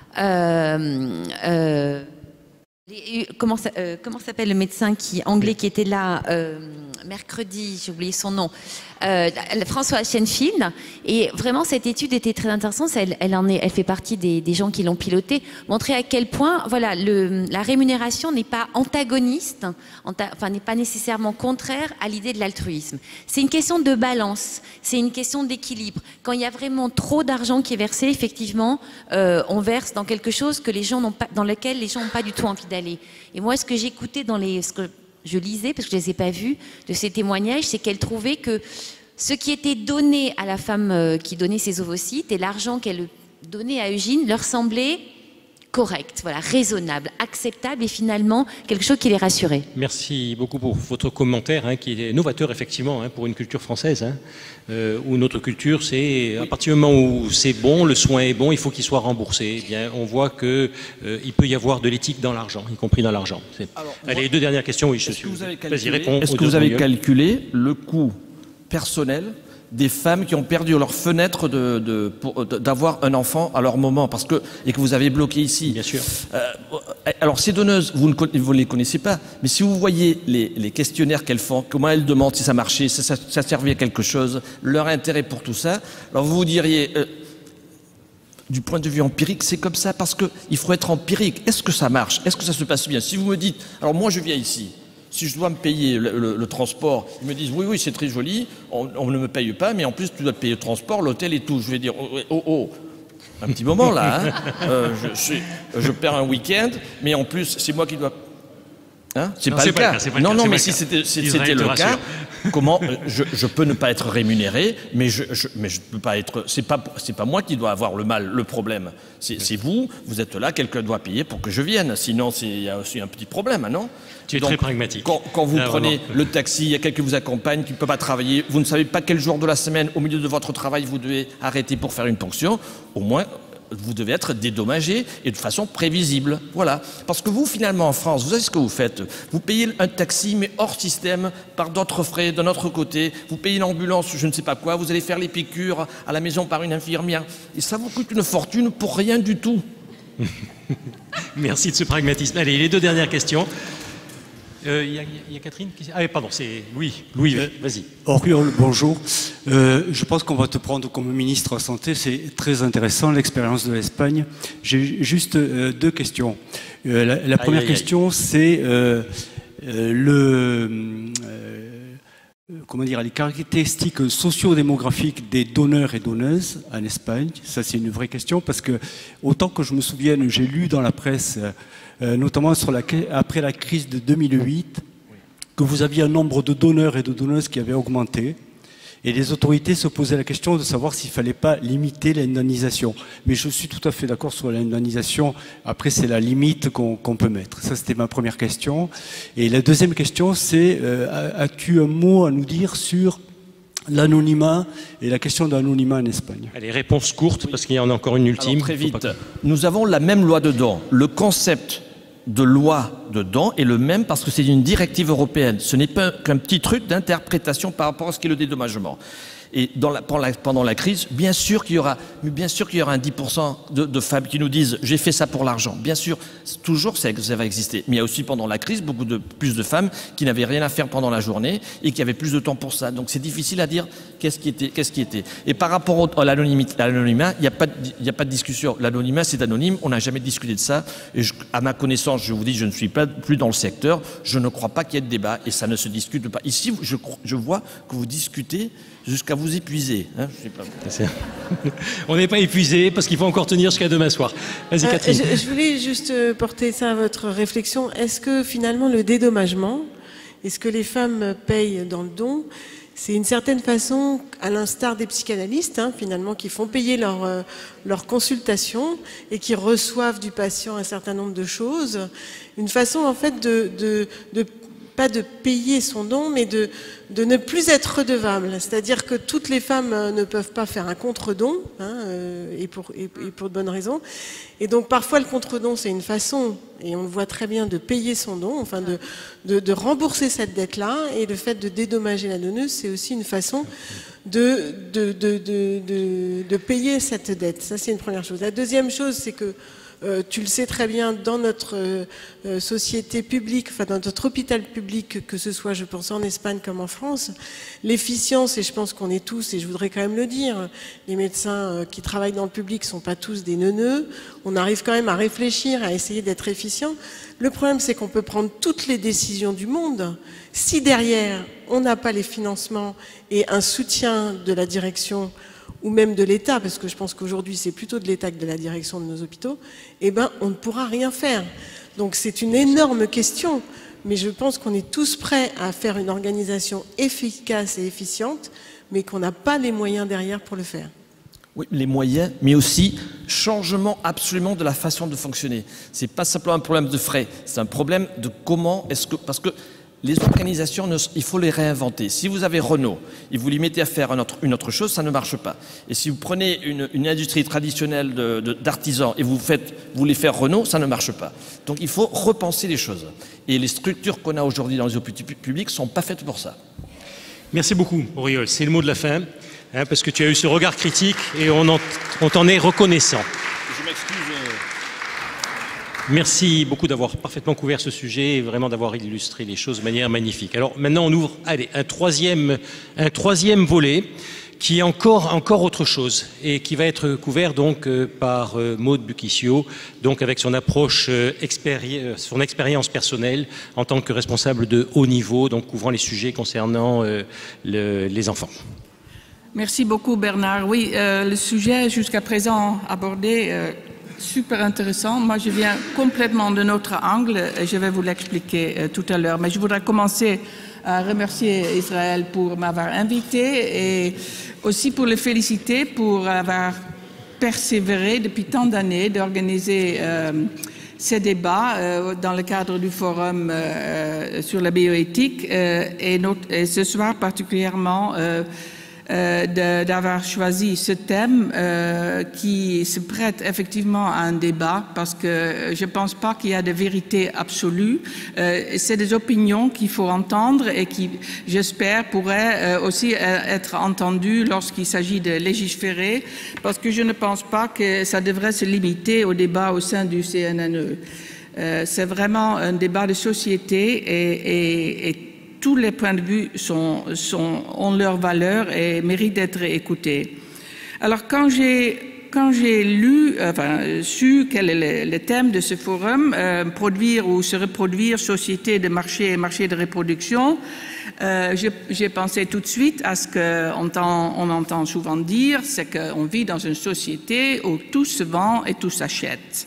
Speaker 12: euh, euh, les, comment, ça, euh, comment s'appelle le médecin qui, anglais qui était là euh, mercredi, j'ai oublié son nom, euh, François Schenfield. Et vraiment, cette étude était très intéressante. Elle, elle, en est, elle fait partie des, des gens qui l'ont pilotée. Montrer à quel point voilà, le, la rémunération n'est pas antagoniste, anta, enfin n'est pas nécessairement contraire à l'idée de l'altruisme. C'est une question de balance, c'est une question d'équilibre. Quand il y a vraiment trop d'argent qui est versé, effectivement, euh, on verse dans quelque chose que les gens n'ont pas, dans lequel les gens n'ont pas du tout envie d'aller. Et moi, ce que j'écoutais dans les... Ce que, je lisais, parce que je ne les ai pas vus, de ces témoignages, c'est qu'elle trouvait que ce qui était donné à la femme qui donnait ses ovocytes et l'argent qu'elle donnait à Eugine leur semblait correct, voilà, raisonnable, acceptable et finalement quelque chose qui les rassurait.
Speaker 1: Merci beaucoup pour votre commentaire, hein, qui est novateur effectivement, hein, pour une culture française, hein, euh, où notre culture, c'est à partir du moment où c'est bon, le soin est bon, il faut qu'il soit remboursé. Eh bien, on voit que euh, il peut y avoir de l'éthique dans l'argent, y compris dans l'argent. Allez, moi, deux dernières questions, oui, je suis. Vas-y, réponds.
Speaker 3: Est-ce que vous avez calculé le coût personnel des femmes qui ont perdu leur fenêtre de, de, pour, d'avoir un enfant à leur moment, parce que, et que vous avez bloqué ici.
Speaker 1: Bien sûr.
Speaker 3: Euh, alors ces donneuses, vous ne vous les connaissez pas, mais si vous voyez les, les questionnaires qu'elles font, comment elles demandent si ça marchait, si ça, ça servait à quelque chose, leur intérêt pour tout ça, alors vous vous diriez, euh, du point de vue empirique, c'est comme ça, parce qu'il faut être empirique. Est-ce que ça marche? Est-ce que ça se passe bien? Si vous me dites, alors moi je viens ici, si je dois me payer le, le, le transport, ils me disent oui, oui, c'est très joli, on, on ne me paye pas, mais en plus tu dois te payer le transport, l'hôtel et tout. Je vais dire oh, oh, oh. Un petit moment là, hein. euh, je, je, je perds un week-end, mais en plus c'est moi qui dois. Hein, c'est pas, pas le cas. cas pas non, non, mais si c'était si le cas, comment je, je peux ne pas être rémunéré, mais je, je mais je peux pas être. C'est pas c'est pas moi qui dois avoir le mal, le problème. C'est vous. Vous êtes là, quelqu'un doit payer pour que je vienne. Sinon, il y a aussi un petit problème, non?
Speaker 1: Tu es
Speaker 3: Donc,
Speaker 1: très pragmatique.
Speaker 3: Quand, quand vous
Speaker 1: Là,
Speaker 3: prenez
Speaker 1: vraiment.
Speaker 3: le taxi, il y a quelqu'un qui vous accompagne, qui ne peut pas travailler, vous ne savez pas quel jour de la semaine, au milieu de votre travail, vous devez arrêter pour faire une ponction. Au moins, vous devez être dédommagé et de façon prévisible. Voilà. Parce que vous, finalement, en France, vous savez ce que vous faites? Vous payez un taxi, mais hors système, par d'autres frais, d'un autre côté. Vous payez l'ambulance, je ne sais pas quoi. Vous allez faire les piqûres à la maison par une infirmière. Et ça vous coûte une fortune pour rien du tout.
Speaker 1: Merci de ce pragmatisme. Allez, les deux dernières questions. Il euh, y, y, y a Catherine qui... Ah, pardon, c'est Louis. Louis, euh, vas-y.
Speaker 13: Oriol, bonjour. Euh, je pense qu'on va te prendre comme ministre de la Santé. C'est très intéressant, l'expérience de l'Espagne. J'ai juste euh, deux questions. Euh, la, la première aïe, aïe, question, c'est euh, euh, le... Euh, comment dire, les caractéristiques socio-démographiques des donneurs et donneuses en Espagne. Ça, c'est une vraie question parce que, autant que je me souvienne, j'ai lu dans la presse, euh, notamment sur la, après la crise de deux mille huit, que vous aviez un nombre de donneurs et de donneuses qui avait augmenté. Et les autorités se posaient la question de savoir s'il ne fallait pas limiter l'indemnisation. Mais je suis tout à fait d'accord sur l'indemnisation. Après, c'est la limite qu'on qu'on peut mettre. Ça, c'était ma première question. Et la deuxième question, c'est, euh, as-tu un mot à nous dire sur l'anonymat et la question d'anonymat en Espagne?
Speaker 1: Allez, réponse courte, parce qu'il y en a encore une ultime.
Speaker 3: Alors, très vite. Pas... Nous avons la même loi de don. Le concept de loi de don est le même parce que c'est une directive européenne. Ce n'est pas qu'un petit truc d'interprétation par rapport à ce qu'est le dédommagement. Et dans la, pendant, la, pendant la crise, bien sûr qu'il y aura, bien sûr qu'il y aura un dix pour cent de, de femmes qui nous disent « j'ai fait ça pour l'argent ». Bien sûr, toujours ça, ça va exister. Mais il y a aussi pendant la crise beaucoup de, plus de femmes qui n'avaient rien à faire pendant la journée et qui avaient plus de temps pour ça. Donc c'est difficile à dire qu'est-ce qui était. Qu'est-ce qui était. Et par rapport au, à l'anonymat, il n'y a, a pas de discussion. L'anonymat, c'est anonyme. On n'a jamais discuté de ça. Et je, à ma connaissance, je vous dis, je ne suis pas plus dans le secteur. Je ne crois pas qu'il y ait de débat et ça ne se discute pas. Ici, je, je vois que vous discutez jusqu'à vous épuiser. Hein, je sais pas.
Speaker 1: On n'est pas épuisé parce qu'il faut encore tenir jusqu'à demain soir. Vas-y, euh, Catherine.
Speaker 14: Je, je voulais juste porter ça à votre réflexion. Est-ce que finalement le dédommagement, est-ce que les femmes payent dans le don, c'est une certaine façon, à l'instar des psychanalystes, hein, finalement, qui font payer leur, euh, leur consultation et qui reçoivent du patient un certain nombre de choses, une façon en fait de, de, de pas de payer son don, mais de, de ne plus être redevable. C'est-à-dire que toutes les femmes ne peuvent pas faire un contre-don, hein, et, pour, et, et pour de bonnes raisons. Et donc parfois le contre-don, c'est une façon, et on le voit très bien, de payer son don, enfin de, de, de rembourser cette dette-là, et le fait de dédommager la donneuse, c'est aussi une façon de, de, de, de, de, de payer cette dette. Ça, c'est une première chose. La deuxième chose, c'est que Euh, tu le sais très bien, dans notre euh, société publique, enfin dans notre hôpital public, que ce soit, je pense, en Espagne comme en France, l'efficience, et je pense qu'on est tous, et je voudrais quand même le dire, les médecins euh, qui travaillent dans le public ne sont pas tous des neuneux, on arrive quand même à réfléchir, à essayer d'être efficient. Le problème, c'est qu'on peut prendre toutes les décisions du monde. Si derrière, on n'a pas les financements et un soutien de la direction ou même de l'État, parce que je pense qu'aujourd'hui c'est plutôt de l'État que de la direction de nos hôpitaux, eh ben on ne pourra rien faire. Donc c'est une énorme question, mais je pense qu'on est tous prêts à faire une organisation efficace et efficiente, mais qu'on n'a pas les moyens derrière pour le faire.
Speaker 3: Oui, les moyens, mais aussi changement absolument de la façon de fonctionner. Ce n'est pas simplement un problème de frais, c'est un problème de comment est-ce que... Parce que les organisations, il faut les réinventer. Si vous avez Renault et vous les mettez à faire un autre, une autre chose, ça ne marche pas. Et si vous prenez une, une industrie traditionnelle d'artisans et vous, faites, vous voulez faire Renault, ça ne marche pas. Donc il faut repenser les choses. Et les structures qu'on a aujourd'hui dans les hôpitaux publics ne sont pas faites pour ça.
Speaker 1: Merci beaucoup, Auriol. C'est le mot de la fin, hein, parce que tu as eu ce regard critique et on, en, on t'en est reconnaissant.
Speaker 3: Je m'excuse.
Speaker 1: Merci beaucoup d'avoir parfaitement couvert ce sujet et vraiment d'avoir illustré les choses de manière magnifique. Alors maintenant, on ouvre allez, un, troisième, un troisième volet qui est encore, encore autre chose et qui va être couvert donc euh, par euh, Maude Buquicio, donc avec son approche, euh, expéri son expérience personnelle en tant que responsable de haut niveau, donc couvrant les sujets concernant euh, le, les enfants.
Speaker 4: Merci beaucoup Bernard. Oui, euh, le sujet jusqu'à présent abordé, euh, super intéressant. Moi, je viens complètement de notre angle et je vais vous l'expliquer euh, tout à l'heure. Mais je voudrais commencer à remercier Israël pour m'avoir invité et aussi pour le féliciter pour avoir persévéré depuis tant d'années d'organiser euh, ces débats euh, dans le cadre du forum euh, sur la bioéthique euh, et, notre, et ce soir particulièrement euh, euh, d'avoir choisi ce thème euh, qui se prête effectivement à un débat parce que je ne pense pas qu'il y a de vérité absolue. Euh, c'est des opinions qu'il faut entendre et qui, j'espère, pourraient euh, aussi être entendues lorsqu'il s'agit de légiférer parce que je ne pense pas que ça devrait se limiter au débat au sein du C N N E. Euh, c'est vraiment un débat de société et, et, et tous les points de vue sont, sont, ont leur valeur et méritent d'être écoutés. Alors, quand j'ai, quand j'ai lu, enfin, su quel est le, le thème de ce forum, euh, produire ou se reproduire, société de marché et marché de reproduction, euh, j'ai pensé tout de suite à ce qu'on entend, on entend souvent dire, c'est qu'on vit dans une société où tout se vend et tout s'achète.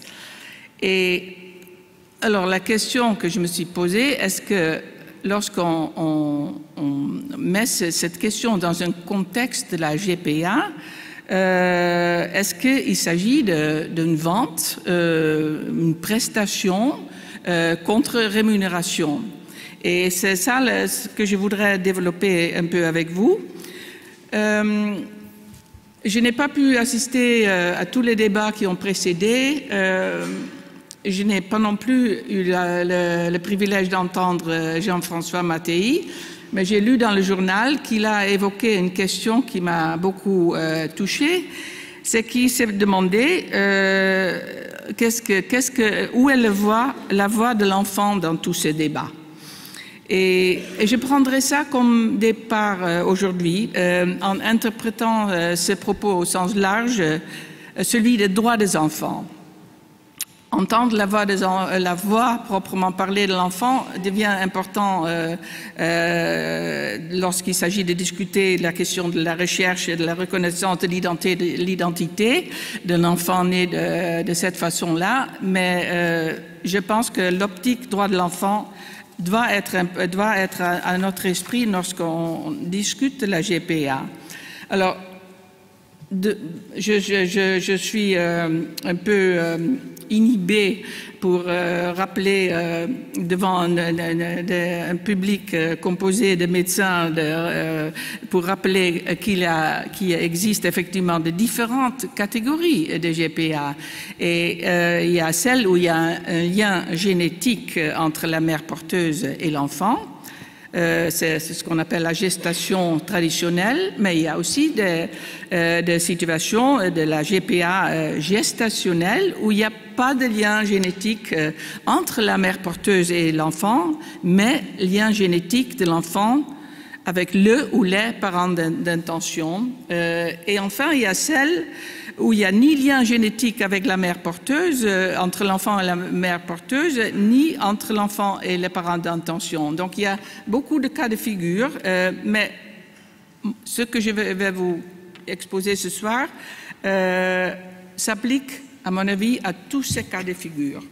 Speaker 4: Et alors, la question que je me suis posée, est-ce que lorsqu'on on, on met cette question dans un contexte de la G P A, euh, est-ce qu'il s'agit d'une vente, euh, une prestation euh, contre rémunération? Et c'est ça le, ce que je voudrais développer un peu avec vous. Euh, je n'ai pas pu assister euh, à tous les débats qui ont précédé. Euh, Je n'ai pas non plus eu la, le, le privilège d'entendre Jean-François Mattei, mais j'ai lu dans le journal qu'il a évoqué une question qui m'a beaucoup euh, touchée, c'est qu'il s'est demandé euh, qu'est-ce que, qu'est-ce que, où est le voix, la voix de l'enfant dans tous ces débats. Et, et je prendrai ça comme départ euh, aujourd'hui euh, en interprétant euh, ce propos au sens large, euh, celui des droits des enfants. Entendre la voix, des, la voix proprement parlée de l'enfant devient important euh, euh, lorsqu'il s'agit de discuter la question de la recherche et de la reconnaissance de l'identité d'un enfant né de, de cette façon-là. Mais euh, je pense que l'optique droit de l'enfant doit être, doit être à, à notre esprit lorsqu'on discute de la G P A. Alors, de, je, je, je, je suis euh, un peu... Euh, inhibé pour euh, rappeler euh, devant un, un, un public euh, composé de médecins, de, euh, pour rappeler qu'il qu'il existe effectivement de différentes catégories de G P A. Et euh, il y a celle où il y a un, un lien génétique entre la mère porteuse et l'enfant. Euh, c'est ce qu'on appelle la gestation traditionnelle, mais il y a aussi des, euh, des situations de la G P A euh, gestationnelle où il n'y a pas de lien génétique euh, entre la mère porteuse et l'enfant, mais lien génétique de l'enfant avec le ou les parents d'intention. Euh, et enfin, il y a celle où il n'y a ni lien génétique avec la mère porteuse, euh, entre l'enfant et la mère porteuse, ni entre l'enfant et les parents d'intention. Donc il y a beaucoup de cas de figure, euh, mais ce que je vais vous exposer ce soir euh, s'applique, à mon avis, à tous ces cas de figure.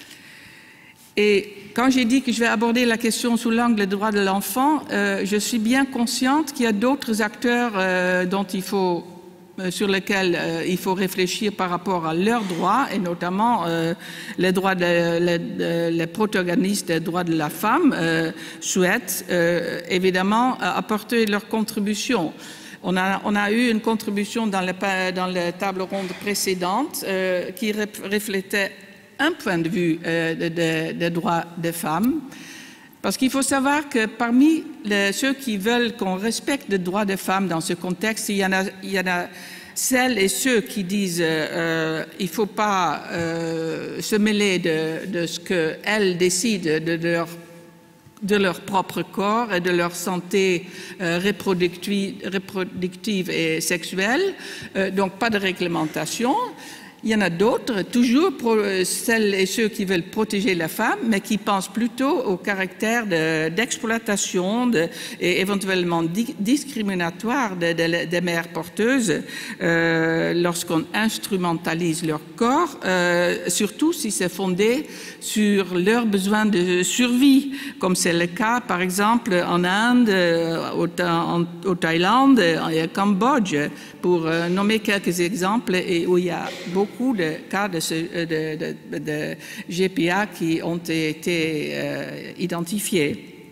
Speaker 4: Et quand j'ai dit que je vais aborder la question sous l'angle des droits de l'enfant, euh, je suis bien consciente qu'il y a d'autres acteurs euh, dont il faut sur lesquels euh, il faut réfléchir par rapport à leurs droits, et notamment euh, les droits de, les, de, les protagonistes des droits de la femme euh, souhaitent euh, évidemment apporter leur contribution. On a, on a eu une contribution dans, le, dans la table ronde précédente euh, qui reflétait un point de vue euh, des de, de droits des femmes. Parce qu'il faut savoir que parmi les, ceux qui veulent qu'on respecte les droits des femmes dans ce contexte, il y en a, il y en a celles et ceux qui disent euh, il ne faut pas euh, se mêler de, de ce qu'elles décident de, de, leur, de leur propre corps et de leur santé euh, reproductive, reproductive et sexuelle, euh, donc pas de réglementation. Il y en a d'autres, toujours pour celles et ceux qui veulent protéger la femme, mais qui pensent plutôt au caractère d'exploitation de, et éventuellement di, discriminatoire des de, de mères porteuses euh, lorsqu'on instrumentalise leur corps, euh, surtout si c'est fondé sur leurs besoins de survie, comme c'est le cas par exemple en Inde, au, en, au Thaïlande et au Cambodge, pour euh, nommer quelques exemples, et où il y a beaucoup de cas de, ce, de, de, de G P A qui ont été euh, identifiés.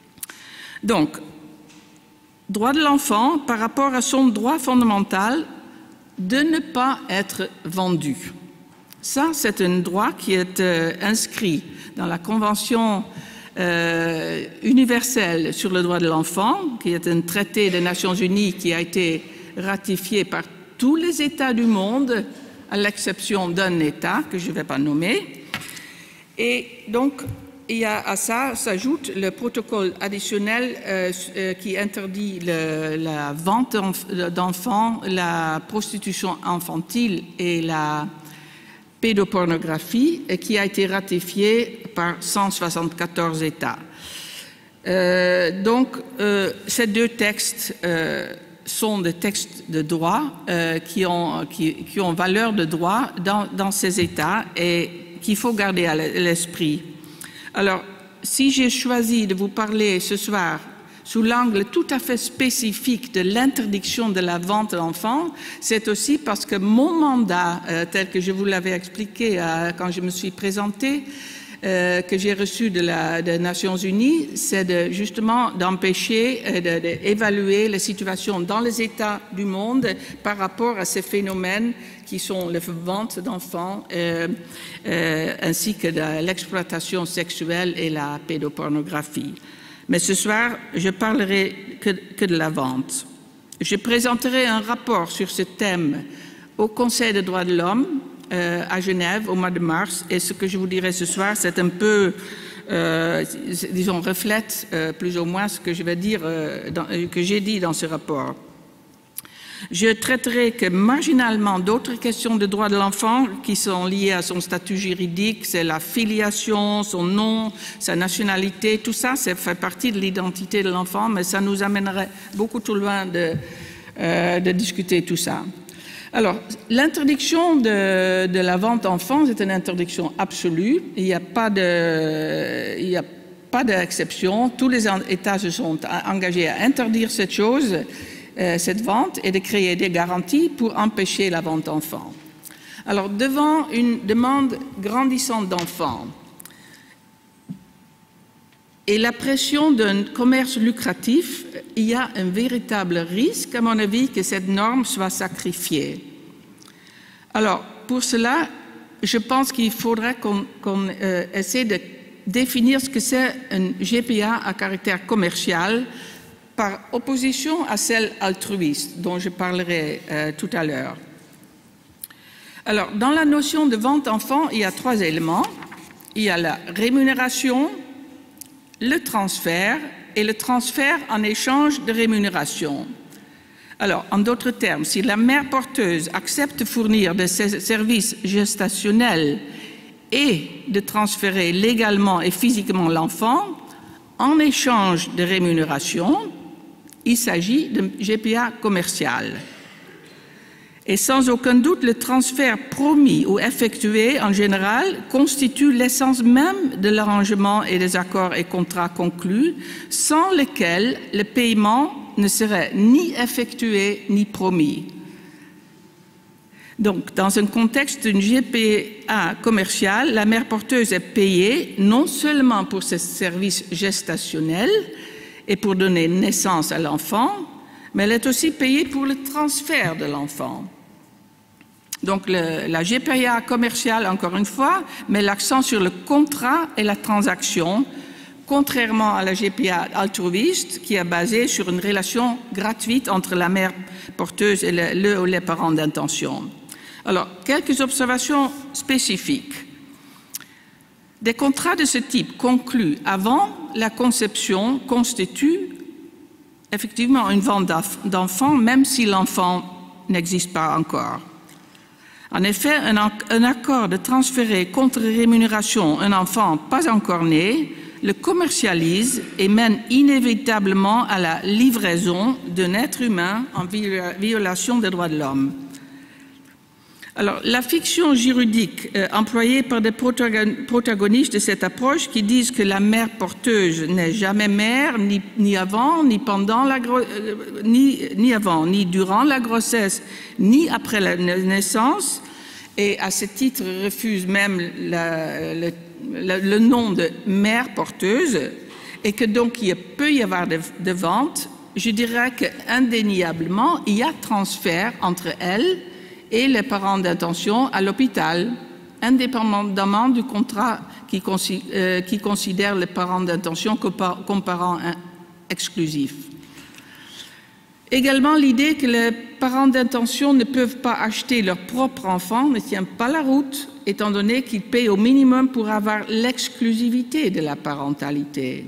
Speaker 4: Donc, droit de l'enfant par rapport à son droit fondamental de ne pas être vendu. Ça, c'est un droit qui est euh, inscrit dans la Convention euh, universelle sur le droit de l'enfant, qui est un traité des Nations Unies qui a été ratifié par tous les États du monde, à l'exception d'un État que je ne vais pas nommer. Et donc, il y a à ça s'ajoute le protocole additionnel euh, euh, qui interdit le, la vente d'enfants, la prostitution infantile et la pédopornographie, et qui a été ratifié par cent soixante-quatorze États. Euh, donc, euh, ces deux textes euh, sont des textes de droit euh, qui, ont, qui, qui ont valeur de droit dans, dans ces États et qu'il faut garder à l'esprit. Alors, si j'ai choisi de vous parler ce soir sous l'angle tout à fait spécifique de l'interdiction de la vente d'enfants, c'est aussi parce que mon mandat, euh, tel que je vous l'avais expliqué euh, quand je me suis présentée, Euh, que j'ai reçu de la, des Nations Unies, c'est de, justement d'empêcher, euh, d'évaluer la situation dans les États du monde par rapport à ces phénomènes qui sont la vente d'enfants euh, euh, ainsi que l'exploitation sexuelle et la pédopornographie. Mais ce soir, je parlerai que, que de la vente. Je présenterai un rapport sur ce thème au Conseil des droits de l'homme Euh, à Genève au mois de mars, et ce que je vous dirai ce soir, c'est un peu, euh, disons, reflète euh, plus ou moins ce que je vais dire, euh, dans, euh, que j'ai dit dans ce rapport. Je traiterai que marginalement d'autres questions de droits de l'enfant qui sont liées à son statut juridique, c'est la filiation, son nom, sa nationalité, tout ça, ça fait partie de l'identité de l'enfant, mais ça nous amènerait beaucoup trop loin de, euh, de discuter tout ça. Alors, l'interdiction de, de la vente d'enfants est une interdiction absolue. Il n'y a pas de, il n'y a pas d'exception. Tous les États se sont engagés à interdire cette chose, euh, cette vente, et de créer des garanties pour empêcher la vente d'enfants. Alors, devant une demande grandissante d'enfants et la pression d'un commerce lucratif, il y a un véritable risque, à mon avis, que cette norme soit sacrifiée. Alors, pour cela, je pense qu'il faudrait qu'on qu'on euh, essaie de définir ce que c'est un G P A à caractère commercial par opposition à celle altruiste, dont je parlerai euh, tout à l'heure. Alors, dans la notion de vente d'enfants, il y a trois éléments. Il y a la rémunération, le transfert et le transfert en échange de rémunération. Alors, en d'autres termes, si la mère porteuse accepte de fournir des services gestationnels et de transférer légalement et physiquement l'enfant en échange de rémunération, il s'agit de G P A commercial. Et sans aucun doute, le transfert promis ou effectué en général constitue l'essence même de l'arrangement et des accords et contrats conclus, sans lesquels le paiement ne serait ni effectué ni promis. Donc, dans un contexte d'une G P A commerciale, la mère porteuse est payée non seulement pour ses services gestationnels et pour donner naissance à l'enfant, mais elle est aussi payée pour le transfert de l'enfant. Donc, le, la G P A commerciale, encore une fois, met l'accent sur le contrat et la transaction, contrairement à la G P A altruiste, qui est basée sur une relation gratuite entre la mère porteuse et le, le ou les parents d'intention. Alors, quelques observations spécifiques. Des contrats de ce type conclus avant la conception constituent effectivement une vente d'enfant, même si l'enfant n'existe pas encore. En effet, un, un accord de transférer contre rémunération un enfant pas encore né le commercialise et mène inévitablement à la livraison d'un être humain en violation des droits de l'homme. Alors, la fiction juridique euh, employée par des protagonistes de cette approche qui disent que la mère porteuse n'est jamais mère, ni, ni avant, ni pendant la euh, ni, ni avant, ni durant la grossesse, ni après la naissance, et à ce titre refuse même la, le, le, le nom de mère porteuse, et que donc il peut y avoir de, de vente, je dirais qu'indéniablement, il y a transfert entre elles et les parents d'intention à l'hôpital, indépendamment du contrat qui, consi euh, qui considère les parents d'intention comme parents exclusifs. Également, l'idée que les parents d'intention ne peuvent pas acheter leur propre enfant ne tient pas la route, étant donné qu'ils payent au minimum pour avoir l'exclusivité de la parentalité.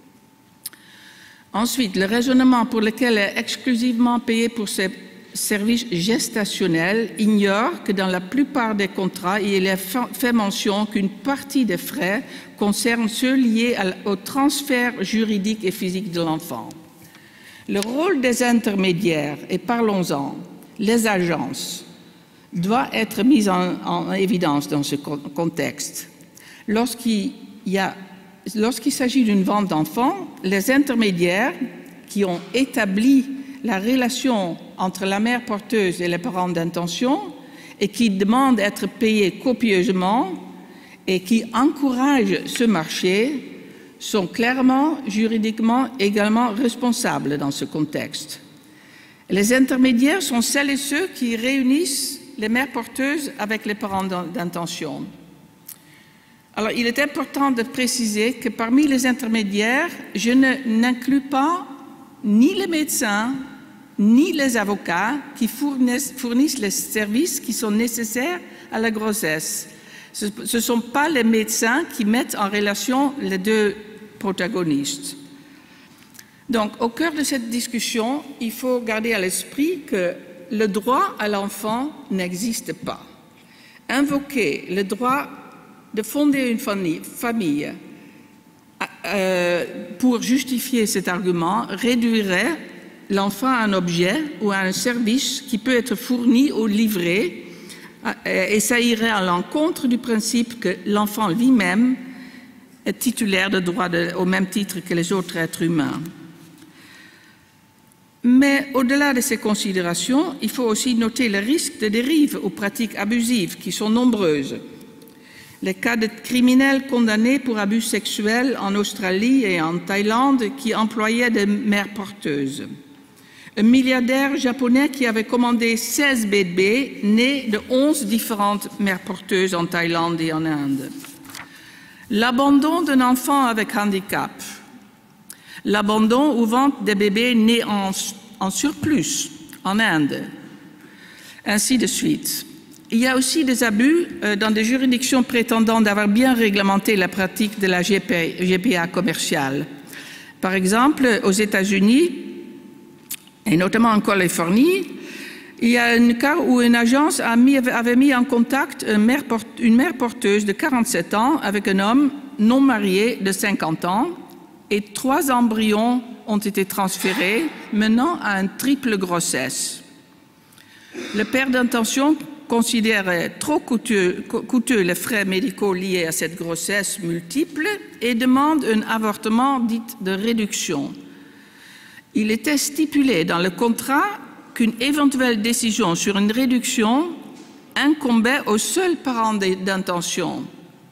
Speaker 4: Ensuite, le raisonnement pour lequel elle est exclusivement payée pour ses services gestationnels ignore que dans la plupart des contrats, il est fait mention qu'une partie des frais concerne ceux liés au transfert juridique et physique de l'enfant. Le rôle des intermédiaires, et parlons-en, les agences, doit être mis en, en évidence dans ce contexte. Lorsqu'il y a, lorsqu'il s'agit d'une vente d'enfants, les intermédiaires qui ont établi la relation entre la mère porteuse et les parents d'intention et qui demandent d'être payés copieusement et qui encouragent ce marché sont clairement, juridiquement, également responsables dans ce contexte. Les intermédiaires sont celles et ceux qui réunissent les mères porteuses avec les parents d'intention. Alors, il est important de préciser que parmi les intermédiaires, je n'inclus pas ni les médecins, ni les avocats qui fournissent, fournissent les services qui sont nécessaires à la grossesse. Ce ne sont pas les médecins qui mettent en relation les deux protagonistes. Donc, au cœur de cette discussion, il faut garder à l'esprit que le droit à l'enfant n'existe pas. Invoquer le droit de fonder une famille, famille euh, pour justifier cet argument réduirait l'enfant à un objet ou à un service qui peut être fourni ou livré, et ça irait à l'encontre du principe que l'enfant lui-même est titulaire de droits de, au même titre que les autres êtres humains. Mais au-delà de ces considérations, il faut aussi noter le risque de dérives aux pratiques abusives qui sont nombreuses. Les cas de criminels condamnés pour abus sexuels en Australie et en Thaïlande qui employaient des mères porteuses. Un milliardaire japonais qui avait commandé seize bébés nés de onze différentes mères porteuses en Thaïlande et en Inde. L'abandon d'un enfant avec handicap. L'abandon ou vente des bébés nés en, en surplus en Inde. Ainsi de suite. Il y a aussi des abus euh, dans des juridictions prétendant d'avoir bien réglementé la pratique de la G P A commerciale. Par exemple, aux États-Unis, et notamment en Californie, il y a un cas où une agence a mis, avait mis en contact une mère, une mère porteuse de quarante-sept ans avec un homme non marié de cinquante ans et trois embryons ont été transférés, menant à une triple grossesse. Le père d'intention considère trop coûteux, coûteux les frais médicaux liés à cette grossesse multiple et demande un avortement dit de réduction. Il était stipulé dans le contrat qu'une éventuelle décision sur une réduction incombait au seul parent d'intention.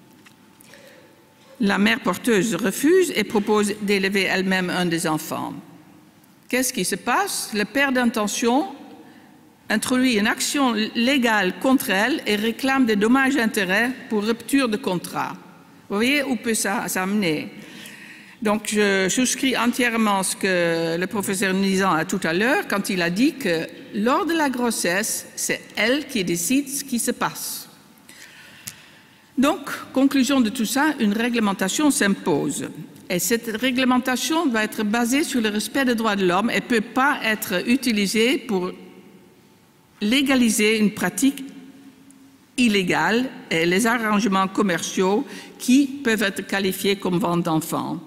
Speaker 4: La mère porteuse refuse et propose d'élever elle-même un des enfants. Qu'est-ce qui se passe? Le père d'intention introduit une action légale contre elle et réclame des dommages-intérêts pour rupture de contrat. Vous voyez où peut ça s'amener? Donc je souscris entièrement ce que le professeur Nizan a tout à l'heure quand il a dit que lors de la grossesse, c'est elle qui décide ce qui se passe. Donc, conclusion de tout ça, une réglementation s'impose. Et cette réglementation va être basée sur le respect des droits de l'homme et ne peut pas être utilisée pour légaliser une pratique illégale et les arrangements commerciaux qui peuvent être qualifiés comme vente d'enfants.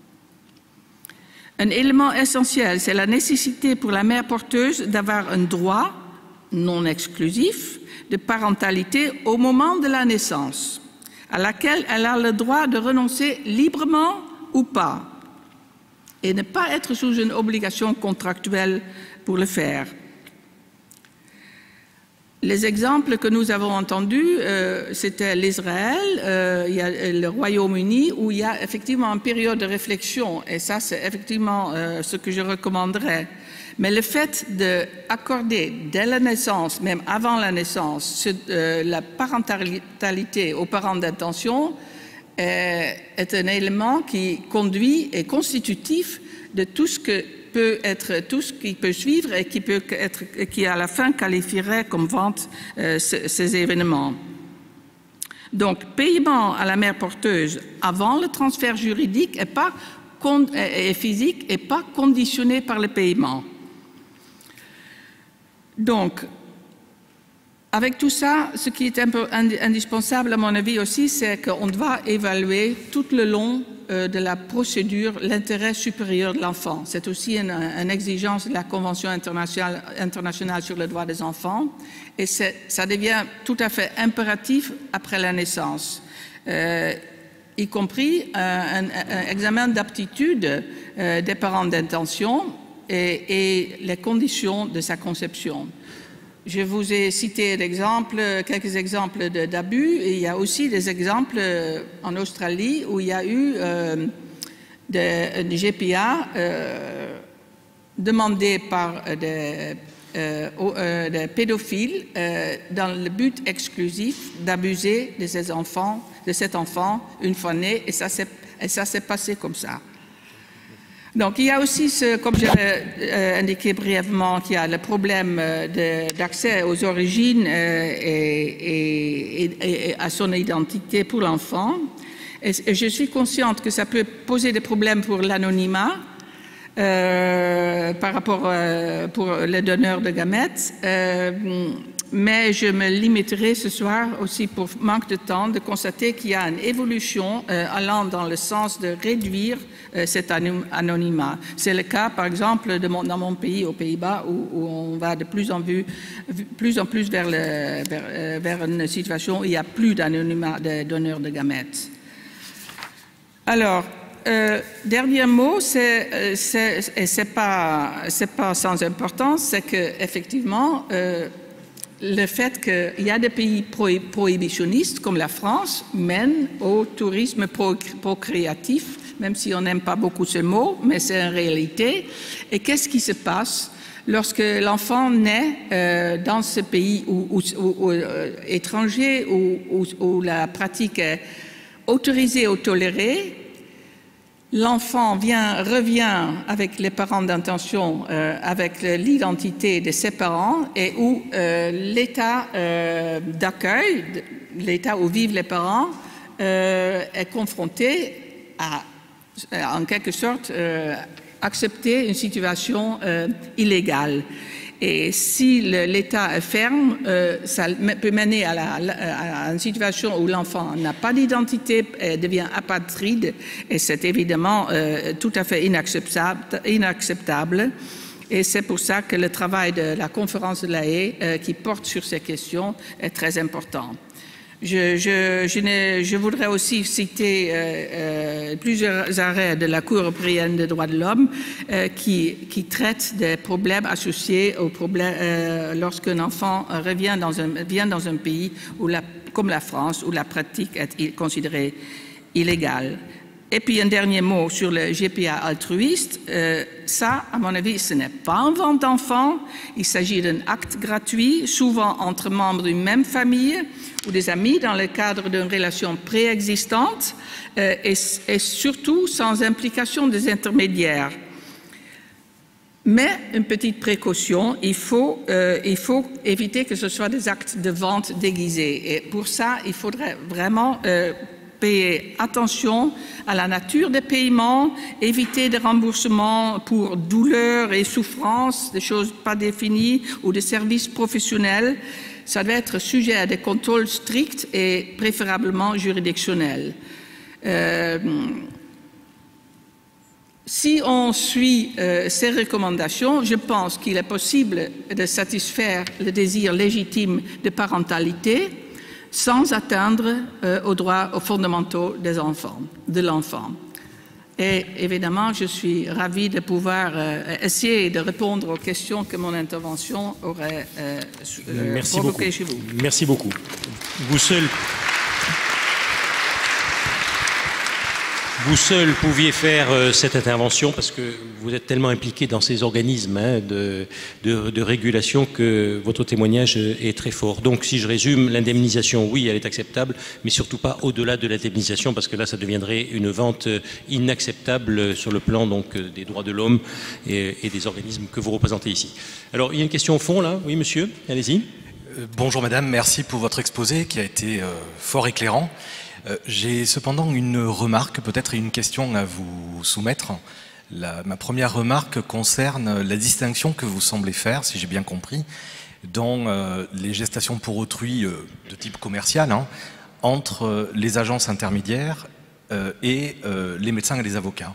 Speaker 4: Un élément essentiel, c'est la nécessité pour la mère porteuse d'avoir un droit non exclusif de parentalité au moment de la naissance, à laquelle elle a le droit de renoncer librement ou pas, et ne pas être sous une obligation contractuelle pour le faire. Les exemples que nous avons entendus, euh, c'était l'Israël, euh, il y a le Royaume-Uni, où il y a effectivement une période de réflexion, et ça c'est effectivement euh, ce que je recommanderais. Mais le fait d'accorder dès la naissance, même avant la naissance, ce, euh, la parentalité aux parents d'intention euh, est un élément qui conduit et constitutif de tout ce que peut être tout ce qui peut suivre et qui peut être qui à la fin qualifierait comme vente euh, ces, ces événements. Donc paiement à la mère porteuse avant le transfert juridique et pas et physique et pas conditionné par le paiement. Donc avec tout ça, ce qui est un peu indispensable à mon avis aussi, c'est qu'on doit évaluer tout le long de la procédure l'intérêt supérieur de l'enfant. C'est aussi une, une exigence de la Convention internationale, internationale sur le droit des enfants et ça devient tout à fait impératif après la naissance, euh, y compris un, un, un examen d'aptitude euh, des parents d'intention et, et les conditions de sa conception. Je vous ai cité l'exemple, quelques exemples d'abus, et il y a aussi des exemples en Australie où il y a eu euh, des, des G P A euh, demandés par des, euh, euh, des pédophiles euh, dans le but exclusif d'abuser de ces enfants, de cet enfant une fois né, et ça s'est passé comme ça. Donc, il y a aussi, ce, comme j'avais euh, indiqué brièvement, qu'il y a le problème euh, d'accès aux origines euh, et, et, et à son identité pour l'enfant. Et, et je suis consciente que ça peut poser des problèmes pour l'anonymat euh, par rapport euh, pour les donneurs de gamètes. Euh, mais je me limiterai ce soir aussi, pour manque de temps, de constater qu'il y a une évolution euh, allant dans le sens de réduire euh, cet anonymat. C'est le cas, par exemple, de mon, dans mon pays, aux Pays-Bas, où, où on va de plus en, vue, plus, en plus vers, le, vers, vers une situation où il n'y a plus d'anonymat des donneurs de gamètes. Alors, Euh, dernier mot, c'est, et c'est pas, c'est pas sans importance, c'est que effectivement, euh, le fait qu'il y a des pays prohibitionnistes comme la France mène au tourisme procréatif, même si on n'aime pas beaucoup ce mot, mais c'est une réalité. Et qu'est-ce qui se passe lorsque l'enfant naît euh, dans ce pays où, où, où, où, euh, étranger où, où, où la pratique est autorisée ou tolérée? L'enfant vient, revient avec les parents d'intention, euh, avec l'identité de ses parents et où euh, l'état euh, d'accueil, l'état où vivent les parents, euh, est confronté à, en quelque sorte, euh, accepter une situation euh, illégale. Et si l'État est ferme, euh, ça peut mener à, la, à une situation où l'enfant n'a pas d'identité, devient apatride, et c'est évidemment euh, tout à fait inacceptable, inacceptable. Et c'est pour ça que le travail de la conférence de La Haye, euh, qui porte sur ces questions, est très important. Je, je, je, ne, je voudrais aussi citer euh, euh, plusieurs arrêts de la Cour européenne des droits de l'homme euh, qui, qui traitent des problèmes associés aux problèmes euh, lorsqu'un enfant revient dans un, vient dans un pays où la, comme la France où la pratique est considérée illégale. Et puis un dernier mot sur le G P A altruiste. Euh, ça, à mon avis, ce n'est pas une vente d'enfants. Il s'agit d'un acte gratuit, souvent entre membres d'une même famille ou des amis dans le cadre d'une relation préexistante euh, et, et surtout sans implication des intermédiaires. Mais une petite précaution, il faut, euh, il faut éviter que ce soit des actes de vente déguisés. Et pour ça, il faudrait vraiment euh, payer attention à la nature des paiements, éviter des remboursements pour douleur et souffrance, des choses pas définies, ou des services professionnels. Ça doit être sujet à des contrôles stricts et préférablement juridictionnels. Euh, si on suit euh, ces recommandations, je pense qu'il est possible de satisfaire le désir légitime de parentalité sans atteindre euh, aux droits aux fondamentaux des enfants, de l'enfant. Et évidemment, je suis ravie de pouvoir euh, essayer de répondre aux questions que mon intervention aurait euh,
Speaker 1: Merci
Speaker 4: provoquées
Speaker 1: beaucoup.
Speaker 4: chez vous.
Speaker 1: Merci beaucoup. Vous seul, vous seul pouviez faire euh, cette intervention parce que vous êtes tellement impliqué dans ces organismes hein, de, de, de régulation que votre témoignage est très fort. Donc si je résume, l'indemnisation, oui, elle est acceptable, mais surtout pas au-delà de l'indemnisation parce que là, ça deviendrait une vente inacceptable sur le plan donc, des droits de l'homme et, et des organismes que vous représentez ici. Alors, il y a une question au fond, là. Oui, monsieur, allez-y.
Speaker 15: Euh, bonjour, madame. Merci pour votre exposé qui a été euh, fort éclairant. Euh, J'ai cependant une remarque, peut-être une question à vous soumettre. La, ma première remarque concerne la distinction que vous semblez faire, si j'ai bien compris, dans euh, les gestations pour autrui euh, de type commercial, hein, entre euh, les agences intermédiaires euh, et euh, les médecins et les avocats.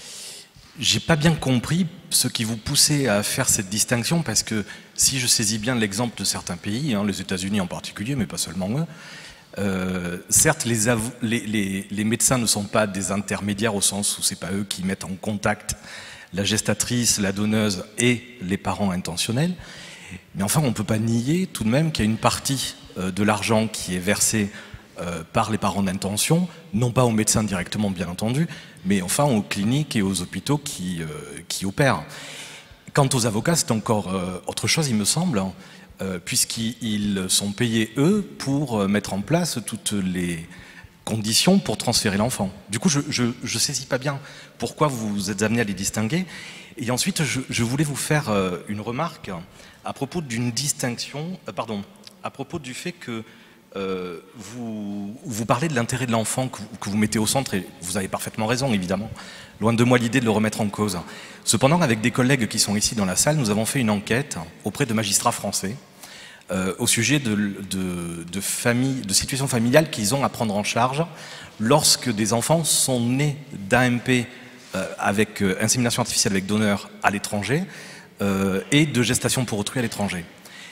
Speaker 15: J'ai pas bien compris ce qui vous poussait à faire cette distinction, parce que si je saisis bien l'exemple de certains pays, hein, les États-Unis en particulier, mais pas seulement eux, Euh, certes, les, les, les, les médecins ne sont pas des intermédiaires au sens où c'est pas eux qui mettent en contact la gestatrice, la donneuse et les parents intentionnels. Mais enfin, on ne peut pas nier tout de même qu'il y a une partie euh, de l'argent qui est versé euh, par les parents d'intention, non pas aux médecins directement, bien entendu, mais enfin aux cliniques et aux hôpitaux qui, euh, qui opèrent. Quant aux avocats, c'est encore euh, autre chose, il me semble. Hein. Euh, puisqu'ils sont payés, eux, pour euh, mettre en place toutes les conditions pour transférer l'enfant. Du coup, je ne saisis pas bien pourquoi vous êtes amené à les distinguer. Et ensuite, je, je voulais vous faire euh, une remarque à propos d'une distinction, euh, pardon, à propos du fait que euh, vous, vous parlez de l'intérêt de l'enfant que, que vous mettez au centre, et vous avez parfaitement raison, évidemment. Loin de moi l'idée de le remettre en cause. Cependant, avec des collègues qui sont ici dans la salle, nous avons fait une enquête auprès de magistrats français euh, au sujet de, de, de, famille, de situations familiales qu'ils ont à prendre en charge lorsque des enfants sont nés d'A M P euh, avec euh, insémination artificielle avec donneur à l'étranger euh, et de gestation pour autrui à l'étranger.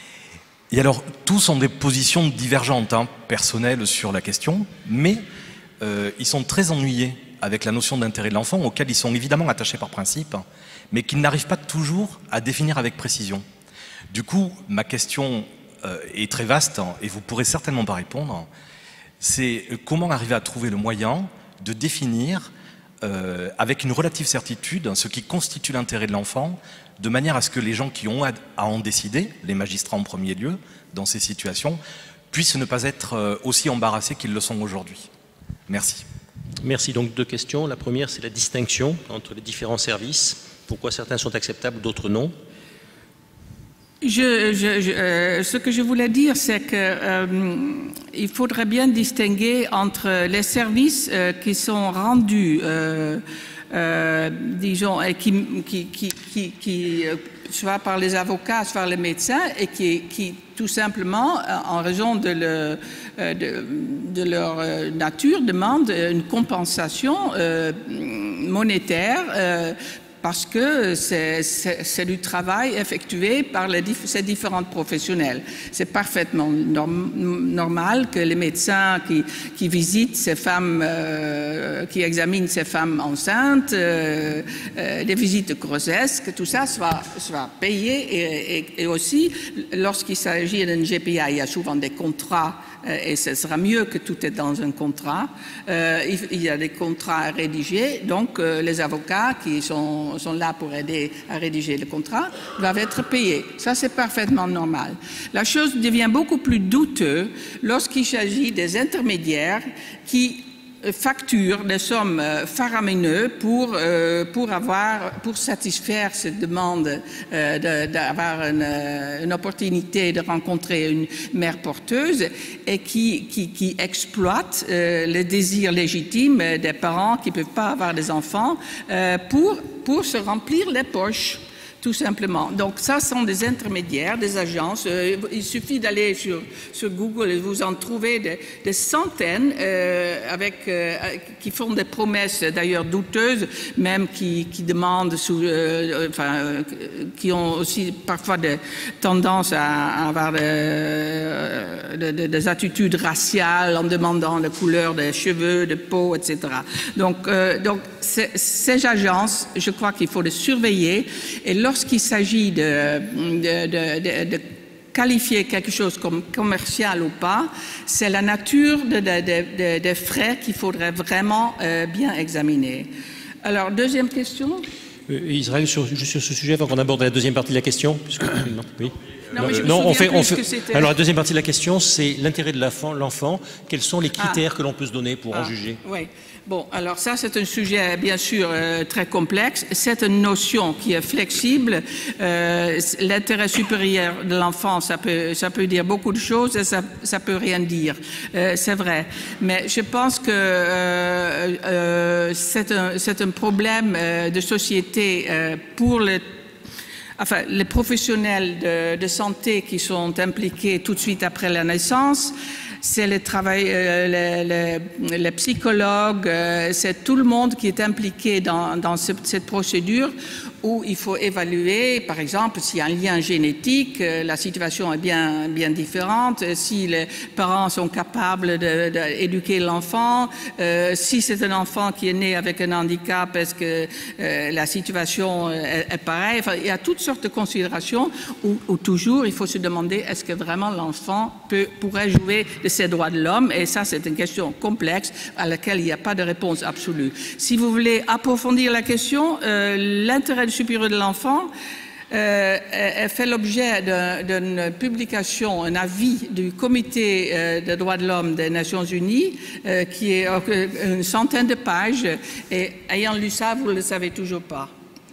Speaker 15: Et alors, tous ont des positions divergentes, hein, personnelles sur la question, mais euh, ils sont très ennuyés avec la notion d'intérêt de l'enfant, auquel ils sont évidemment attachés par principe, mais qu'ils n'arrivent pas toujours à définir avec précision. Du coup, ma question euh, est très vaste, et vous pourrez certainement pas répondre, c'est comment arriver à trouver le moyen de définir euh, avec une relative certitude ce qui constitue l'intérêt de l'enfant, de manière à ce que les gens qui ont à en décider, les magistrats en premier lieu, dans ces situations, puissent ne pas être aussi embarrassés qu'ils le sont aujourd'hui. Merci.
Speaker 1: Merci. Donc deux questions. La première, c'est la distinction entre les différents services. Pourquoi certains sont acceptables, d'autres non?
Speaker 4: Je, je, je, euh, ce que je voulais dire, c'est qu'il euh, faudrait bien distinguer entre les services euh, qui sont rendus, euh, euh, disons, et qui, qui, qui, qui, qui euh, soit par les avocats, soit par les médecins, et qui, qui tout simplement, en raison de, le, de, de leur nature, demandent une compensation euh, monétaire euh, parce que c'est du travail effectué par les, ces différents professionnels. C'est parfaitement norm, normal que les médecins qui, qui visitent ces femmes, euh, qui examinent ces femmes enceintes, euh, euh, les visites de grossesse, que tout ça soit, soit payé et, et, et aussi, lorsqu'il s'agit d'un G P A, il y a souvent des contrats et ce sera mieux que tout est dans un contrat. Euh, il, il y a des contrats à rédiger, donc euh, les avocats qui sont, sont là pour aider à rédiger le contrat doivent être payés. Ça, c'est parfaitement normal. La chose devient beaucoup plus douteuse lorsqu'il s'agit des intermédiaires qui facturent des sommes faramineuses pour, euh, pour, avoir, pour satisfaire cette demande euh, d'avoir une, une opportunité de rencontrer une mère porteuse et qui, qui, qui exploitent euh, le désir légitime des parents qui ne peuvent pas avoir des enfants euh, pour, pour se remplir les poches. Tout simplement. Donc ça sont des intermédiaires, des agences. Euh, il suffit d'aller sur, sur Google et vous en trouvez des, des centaines euh, avec, euh, qui font des promesses d'ailleurs douteuses, même qui, qui demandent, sous, euh, enfin, euh, qui ont aussi parfois des tendances à, à avoir des, euh, des, des attitudes raciales en demandant la couleur des cheveux, de peau, et cetera. Donc, euh, donc ces agences, je crois qu'il faut les surveiller et lorsqu'il s'agit de, de, de, de, de qualifier quelque chose comme commercial ou pas, c'est la nature des de, de, de frais qu'il faudrait vraiment euh, bien examiner. Alors, deuxième question.
Speaker 1: Euh, Israël, sur, juste sur ce sujet, avant qu'on aborde la deuxième partie de la question. Puisque, non, oui.
Speaker 4: Non, mais je me
Speaker 1: non on fait, on fait... Alors la deuxième partie de la question, c'est l'intérêt de l'enfant. Quels sont les critères ah. que l'on peut se donner pour ah. en juger?
Speaker 4: Oui. Bon, alors ça c'est un sujet bien sûr euh, très complexe. C'est une notion qui est flexible. Euh, L'intérêt supérieur de l'enfant, ça peut, ça peut dire beaucoup de choses et ça, ça peut rien dire. Euh, c'est vrai. Mais je pense que euh, euh, c'est un, un problème euh, de société euh, pour le Enfin, les professionnels de, de santé qui sont impliqués tout de suite après la naissance, c'est les, euh, les, les, les psychologues, euh, c'est tout le monde qui est impliqué dans, dans ce, cette procédure où il faut évaluer, par exemple, s'il y a un lien génétique, euh, la situation est bien, bien différente, si les parents sont capables d'éduquer l'enfant, euh, si c'est un enfant qui est né avec un handicap, est-ce que euh, la situation est, est pareille. Enfin, il y a toutes sortes de considérations où, où toujours il faut se demander est-ce que vraiment l'enfant pourrait jouer de ses droits de l'homme, et ça c'est une question complexe à laquelle il n'y a pas de réponse absolue. Si vous voulez approfondir la question, euh, l'intérêt supérieur de l'enfant euh, fait l'objet d'une publication, un avis du Comité euh, des droits de l'homme des Nations Unies euh, qui est euh, une centaine de pages et ayant lu ça, vous ne le savez toujours pas.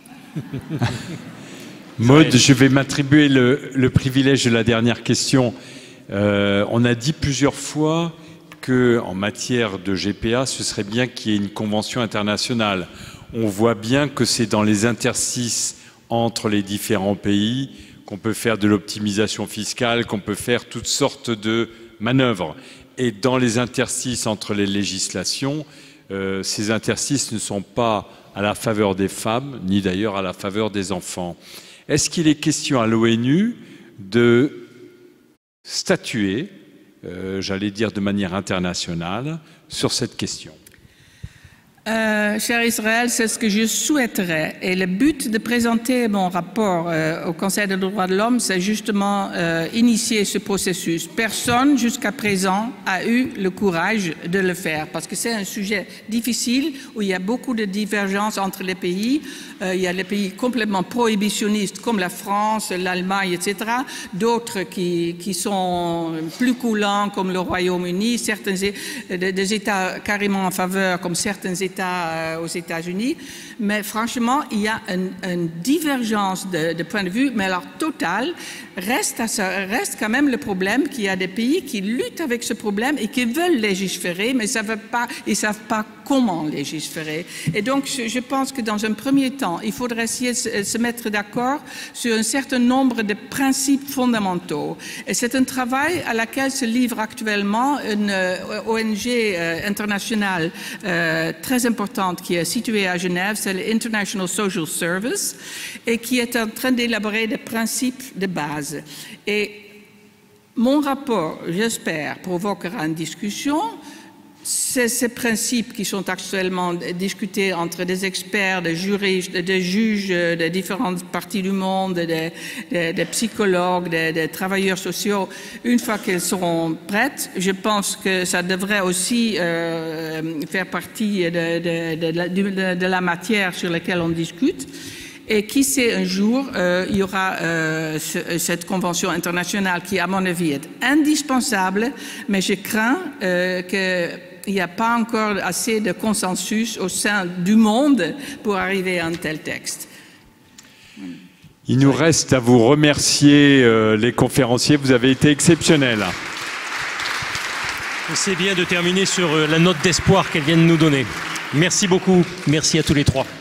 Speaker 5: Maud, je vais m'attribuer le, le privilège de la dernière question. Euh, on a dit plusieurs fois qu'en matière de G P A, ce serait bien qu'il y ait une convention internationale. On voit bien que c'est dans les interstices entre les différents pays qu'on peut faire de l'optimisation fiscale, qu'on peut faire toutes sortes de manœuvres. Et dans les interstices entre les législations, euh, ces interstices ne sont pas à la faveur des femmes, ni d'ailleurs à la faveur des enfants. Est-ce qu'il est question à l'ONU de statuer, euh, j'allais dire de manière internationale, sur cette question?
Speaker 4: Euh, cher Israël, c'est ce que je souhaiterais. Et le but de présenter mon rapport euh, au Conseil des droits de l'homme, c'est justement euh, initier ce processus. Personne jusqu'à présent a eu le courage de le faire parce que c'est un sujet difficile où il y a beaucoup de divergences entre les pays. Euh, il y a les pays complètement prohibitionnistes comme la France, l'Allemagne, et cetera. D'autres qui, qui sont plus coulants comme le Royaume-Uni, certains des, des États carrément en faveur comme certains États aux États-Unis, mais franchement, il y a une, une divergence de, de point de vue, mais alors totale. Reste, à ça, reste quand même le problème qu'il y a des pays qui luttent avec ce problème et qui veulent légiférer, mais ils ne savent pas comment légiférer. Et donc, je, je pense que dans un premier temps, il faudrait essayer de se mettre d'accord sur un certain nombre de principes fondamentaux. Et c'est un travail à laquelle se livre actuellement une euh, O N G euh, internationale euh, très importante qui est située à Genève, c'est l'International Social Service, et qui est en train d'élaborer des principes de base. Et mon rapport, j'espère, provoquera une discussion. C'est ces principes qui sont actuellement discutés entre des experts, des juristes, des juges de différentes parties du monde, des, des, des psychologues, des, des travailleurs sociaux. Une fois qu'elles seront prêtes, je pense que ça devrait aussi euh, faire partie de, de, de, de, de la matière sur laquelle on discute. Et qui sait, un jour, euh, il y aura euh, ce, cette convention internationale qui, à mon avis, est indispensable, mais je crains euh, qu'il n'y a pas encore assez de consensus au sein du monde pour arriver à un tel texte.
Speaker 5: Il nous reste à vous remercier, euh, les conférenciers. Vous avez été exceptionnels.
Speaker 1: C'est bien de terminer sur la note d'espoir qu'elles viennent nous donner. Merci beaucoup. Merci à tous les trois.